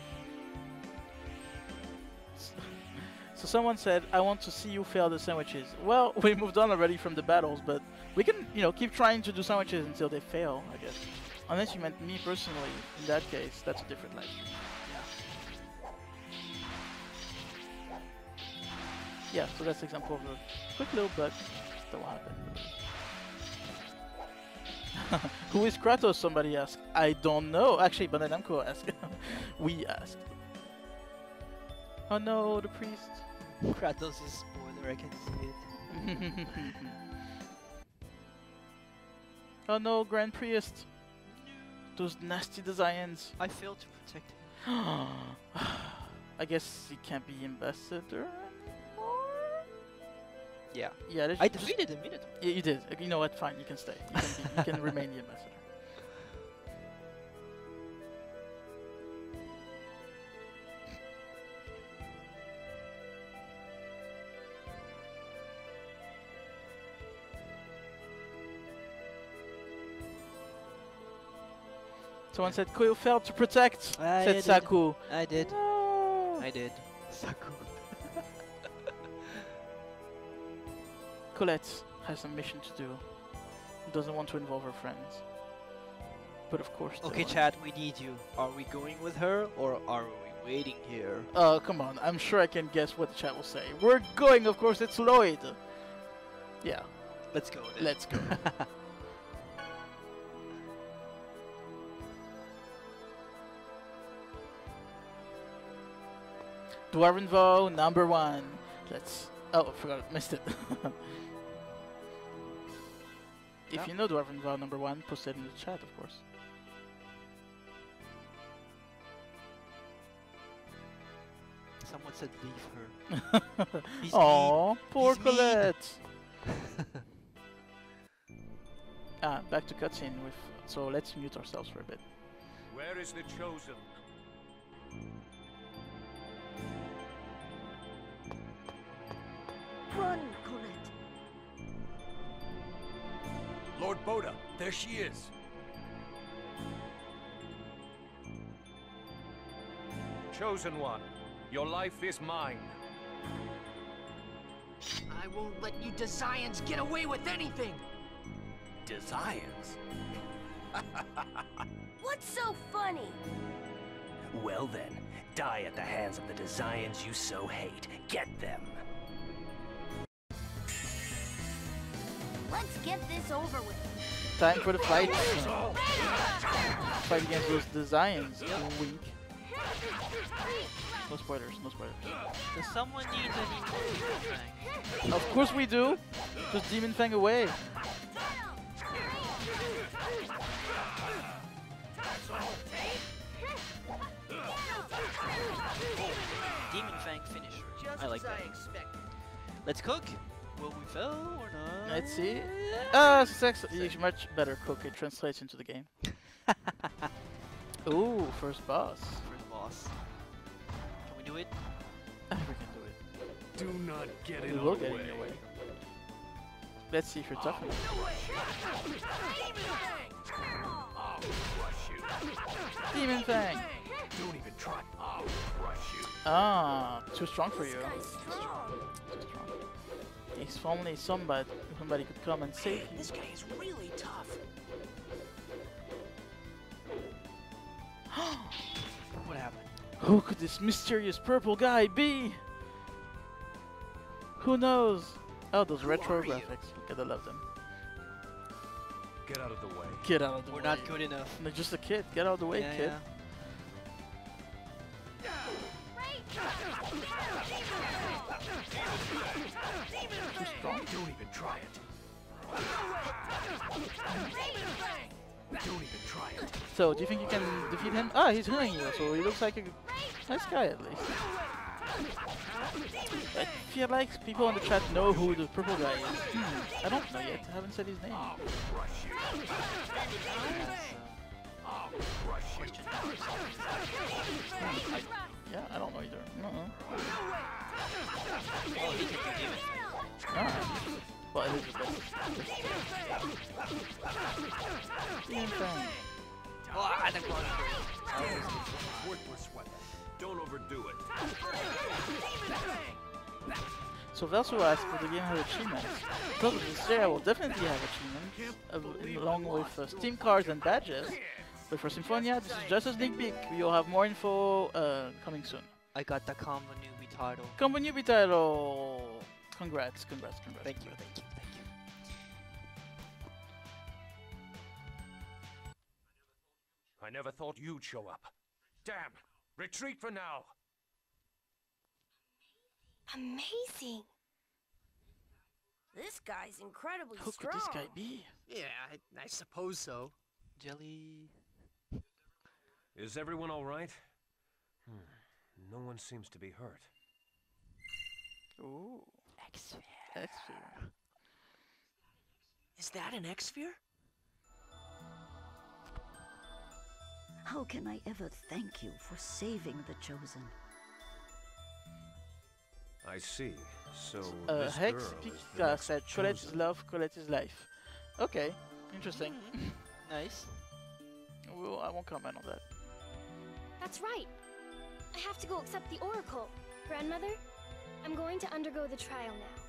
So someone said, I want to see you fail the sandwiches. Well, we moved on already from the battles, but we can, you know, keep trying to do sandwiches until they fail, I guess. Unless you meant me personally. In that case, that's a different live stream. Yeah, so that's an example of a quick little bug that will happen. Who is Kratos? Somebody asked. I don't know. Actually, BANDAI NAMCO asked. We asked. Oh no, the priest. Kratos is spoiler, I can see it. Oh no, Grand Priest. Those nasty designs. I failed to protect him. I guess he can't be ambassador. Yeah. Yeah, there's I just- defeated him, didn't I? Yeah, you did. You know what? Fine, you can stay. You can, be, you can remain the ambassador. Someone said Koyo failed to protect, I said did. Saku. I did. No. I did. Saku. Colette has a mission to do. Doesn't want to involve her friends. But of course. Okay, chat, we need you. Are we going with her or are we waiting here? Oh, come on. I'm sure I can guess what the chat will say. We're going, of course, it's Lloyd. Yeah. Let's go then. Let's go. Dwarven Vow, number one. Let's... Oh, I forgot. Missed it. If Yeah. you know Dwarven Vow number one, post it in the chat, of course. Someone said leave her. He's Aw, mean. poor He's mean. Colette. Ah, back to cutscene with. So let's mute ourselves for a bit. Where is the Chosen? Run, Colette. Lord Boda, there she is. Chosen One, your life is mine. I won't let you Desians get away with anything! Desians? What's so funny? Well then, die at the hands of the Desians you so hate. Get them. Let's get this over with. Time for the fight. Fight against those designs. Wink. No spoilers, no spoilers. Does someone need any more Demon Fang? Of course we do. Just Demon Fang away. Demon Fang finisher. Just I like as that. I expected. Let's cook. Will we fail or not? Let's see. Ah, sex. It's much better cook. It translates into the game. Ooh, first boss. First boss. Can we do it? we can do it. Do not get We in will our get way. in your way. Let's see if you're tough enough. I'll crush you. Demon Fang. Don't even try. I'll crush you. Ah, too strong for you. Too strong. If only somebody, somebody could come and save you. This guy is really tough. What happened? Who could this mysterious purple guy be? Who knows? Oh, those Who retro are you? graphics. Gotta love them. Get out of the way. Get out of the We're way. not good enough. No, just a kid. Get out of the way, Yeah, kid. Too strong. Don't even try it. Don't even try it. So, do you think you can defeat him? Ah, he's healing you, so he looks like a nice guy at least. I feel like people in the chat know who the purple guy is. Hmm, I don't know yet. I haven't said his name. I'll crush you. I'll crush you. Hmm, I, yeah, I don't know either. Uh-uh. Oh, he can do Demon Fang. Ah, well, it is the best. Demon Fang. Oh, I think one. Worthless weapon. Don't overdo it. So Velsu asked if the game has achievements. Because of this year, I will definitely have achievements, uh, along with uh, Steam cards and badges. But for Symphonia, this is just a sneak peek. We'll have more info uh, coming soon. I got the combo newbie title. Combo newbie title! Congrats, congrats, congrats. Thank you, thank you, thank you. I never thought you'd show up. Damn! Retreat for now! Amazing. This guy's incredibly Who strong. could this guy be? Yeah, I, I suppose so. Jelly. Is everyone all right? Hmm. No one seems to be hurt. Ooh. X-Sphere. X-Sphere. Is that an X-Sphere? How can I ever thank you for saving the Chosen? I see. So Uh, this Hex girl is the Pika next said, Colette is chosen. love, Colette is life. Okay, interesting. Nice. Well, I won't comment on that. That's right. I have to go accept the Oracle. Grandmother, I'm going to undergo the trial now.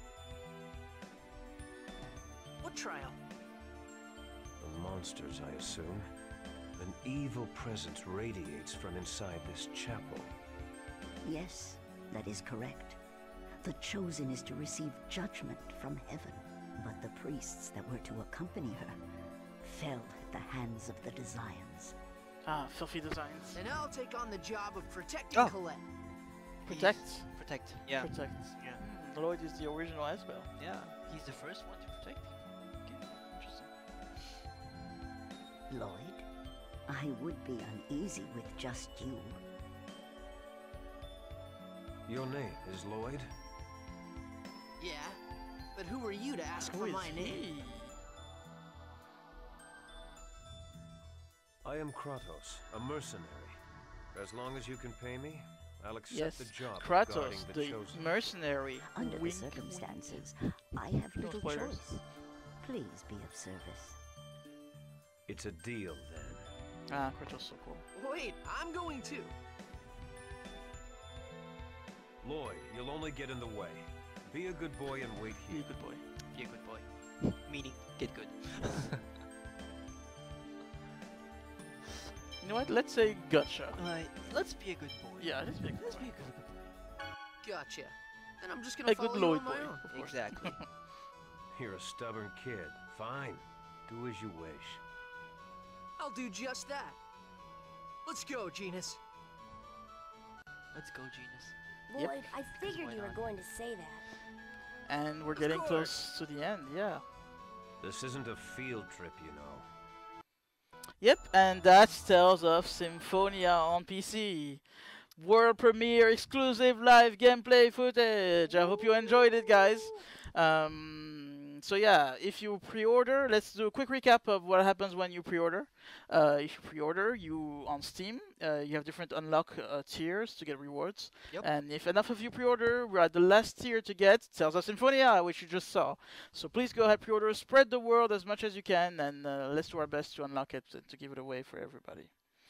What trial? The monsters, I assume. An evil presence radiates from inside this chapel. Yes, that is correct. The Chosen is to receive judgment from heaven, but the priests that were to accompany her fell at the hands of the Designs. Ah, filthy designs. And I'll take on the job of protecting Oh. Colette. Protect. Protect. Yeah. Protect. Yeah. Mm, Lloyd is the original Asbel. Yeah. He's the first one to protect people. Okay. Interesting. Lloyd, I would be uneasy with just you. Your name is Lloyd? Yeah, but who are you to ask Who for is my name? he? I am Kratos, a mercenary. As long as you can pay me, I'll accept Yes, the job of Kratos, guarding the, the chosen. mercenary. Under Wink, the circumstances, wink. I have No little spoilers. choice. Please be of service. It's a deal then. Ah, Kratos so cool. Wait, I'm going too. Lloyd, you'll only get in the way. Be a good boy and wait Be a here. good boy. Be a good boy. Meaning, get good. You know what? Let's say gotcha. Alright, let's be a good boy. Yeah, let's be a good Let's boy. be a good boy. Gotcha. Then I'm just gonna A follow good you Lloyd on my boy. own. Of course. Exactly. You're a stubborn kid. Fine. Do as you wish. I'll do just that. Let's go, Genus. Let's go, Genus. Yep. Lloyd, I figured why you were not? going to say that. And we're getting close to the end, yeah. This isn't a field trip, you know. Yep, and that's Tales of Symphonia on P C. World premiere exclusive live gameplay footage. I hope you enjoyed it, guys. Um, so yeah, if you pre-order, let's do a quick recap of what happens when you pre-order. Uh, if you pre-order, you on Steam, uh, you have different unlock uh, tiers to get rewards. Yep. And if enough of you pre-order, we're at the last tier to get Tales of Symphonia, which you just saw. So please go ahead, pre-order, spread the word as much as you can, and uh, let's do our best to unlock it and to give it away for everybody.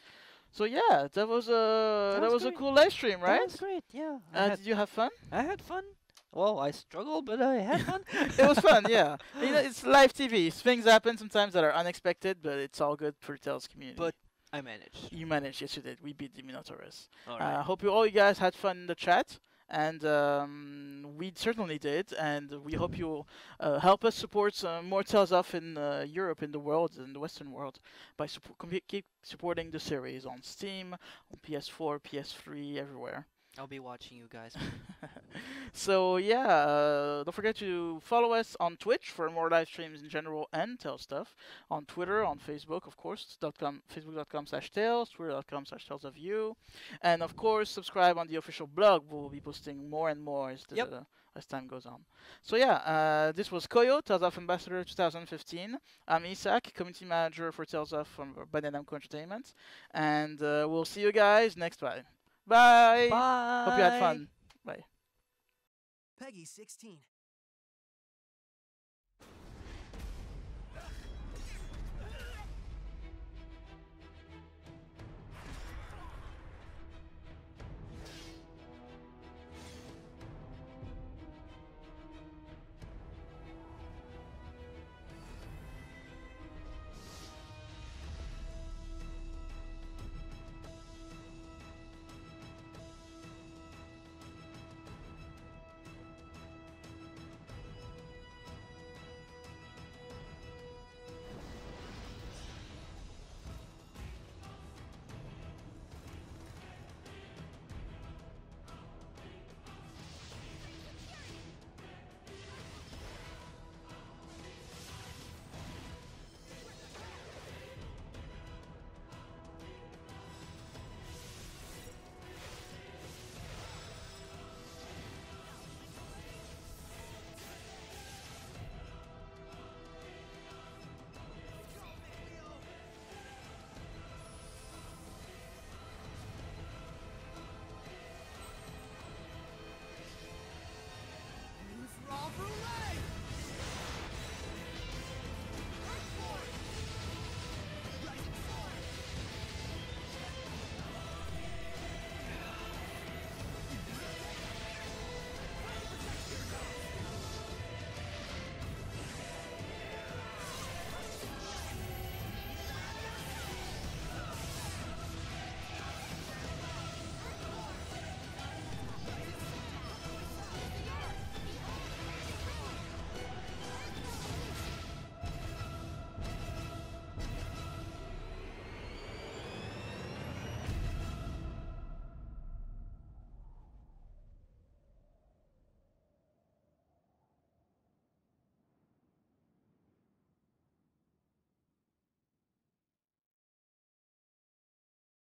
So yeah, that was a that, That was was a great. cool live stream, right? That was great. Yeah. I Uh, had- did you have fun? I had fun. Well, I struggled, but I had fun. It was fun, yeah. You know, it's live T V. Things happen sometimes that are unexpected, but it's all good for Tales community. But I managed. You managed, yes you did. We beat the Minotaurus. I Alright. uh, hope you all you guys had fun in the chat, and um, we certainly did. And we hope you uh, help us support uh, more Tales of in uh, Europe, in the world, in the Western world, by suppo- com- keep supporting the series on Steam, on P S four, P S three, everywhere. I'll be watching you guys. So yeah, uh, don't forget to follow us on Twitch for more live streams in general and Tales stuff. On Twitter, on Facebook, of course, dot com, facebook.com slash Tales, twitter.com slash Tales of You, and of course, subscribe on the official blog. We'll be posting more and more as, the, Yep. uh, as time goes on. So yeah, uh, this was Koyo, Tales of Ambassador twenty fifteen. I'm Isak, community manager for Tales of from BANDAI NAMCO Entertainment, and uh, we'll see you guys next time. Bye. Bye. Hope you had fun. Bye. Peggy sixteen.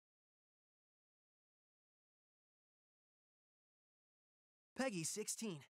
Peggy sixteen.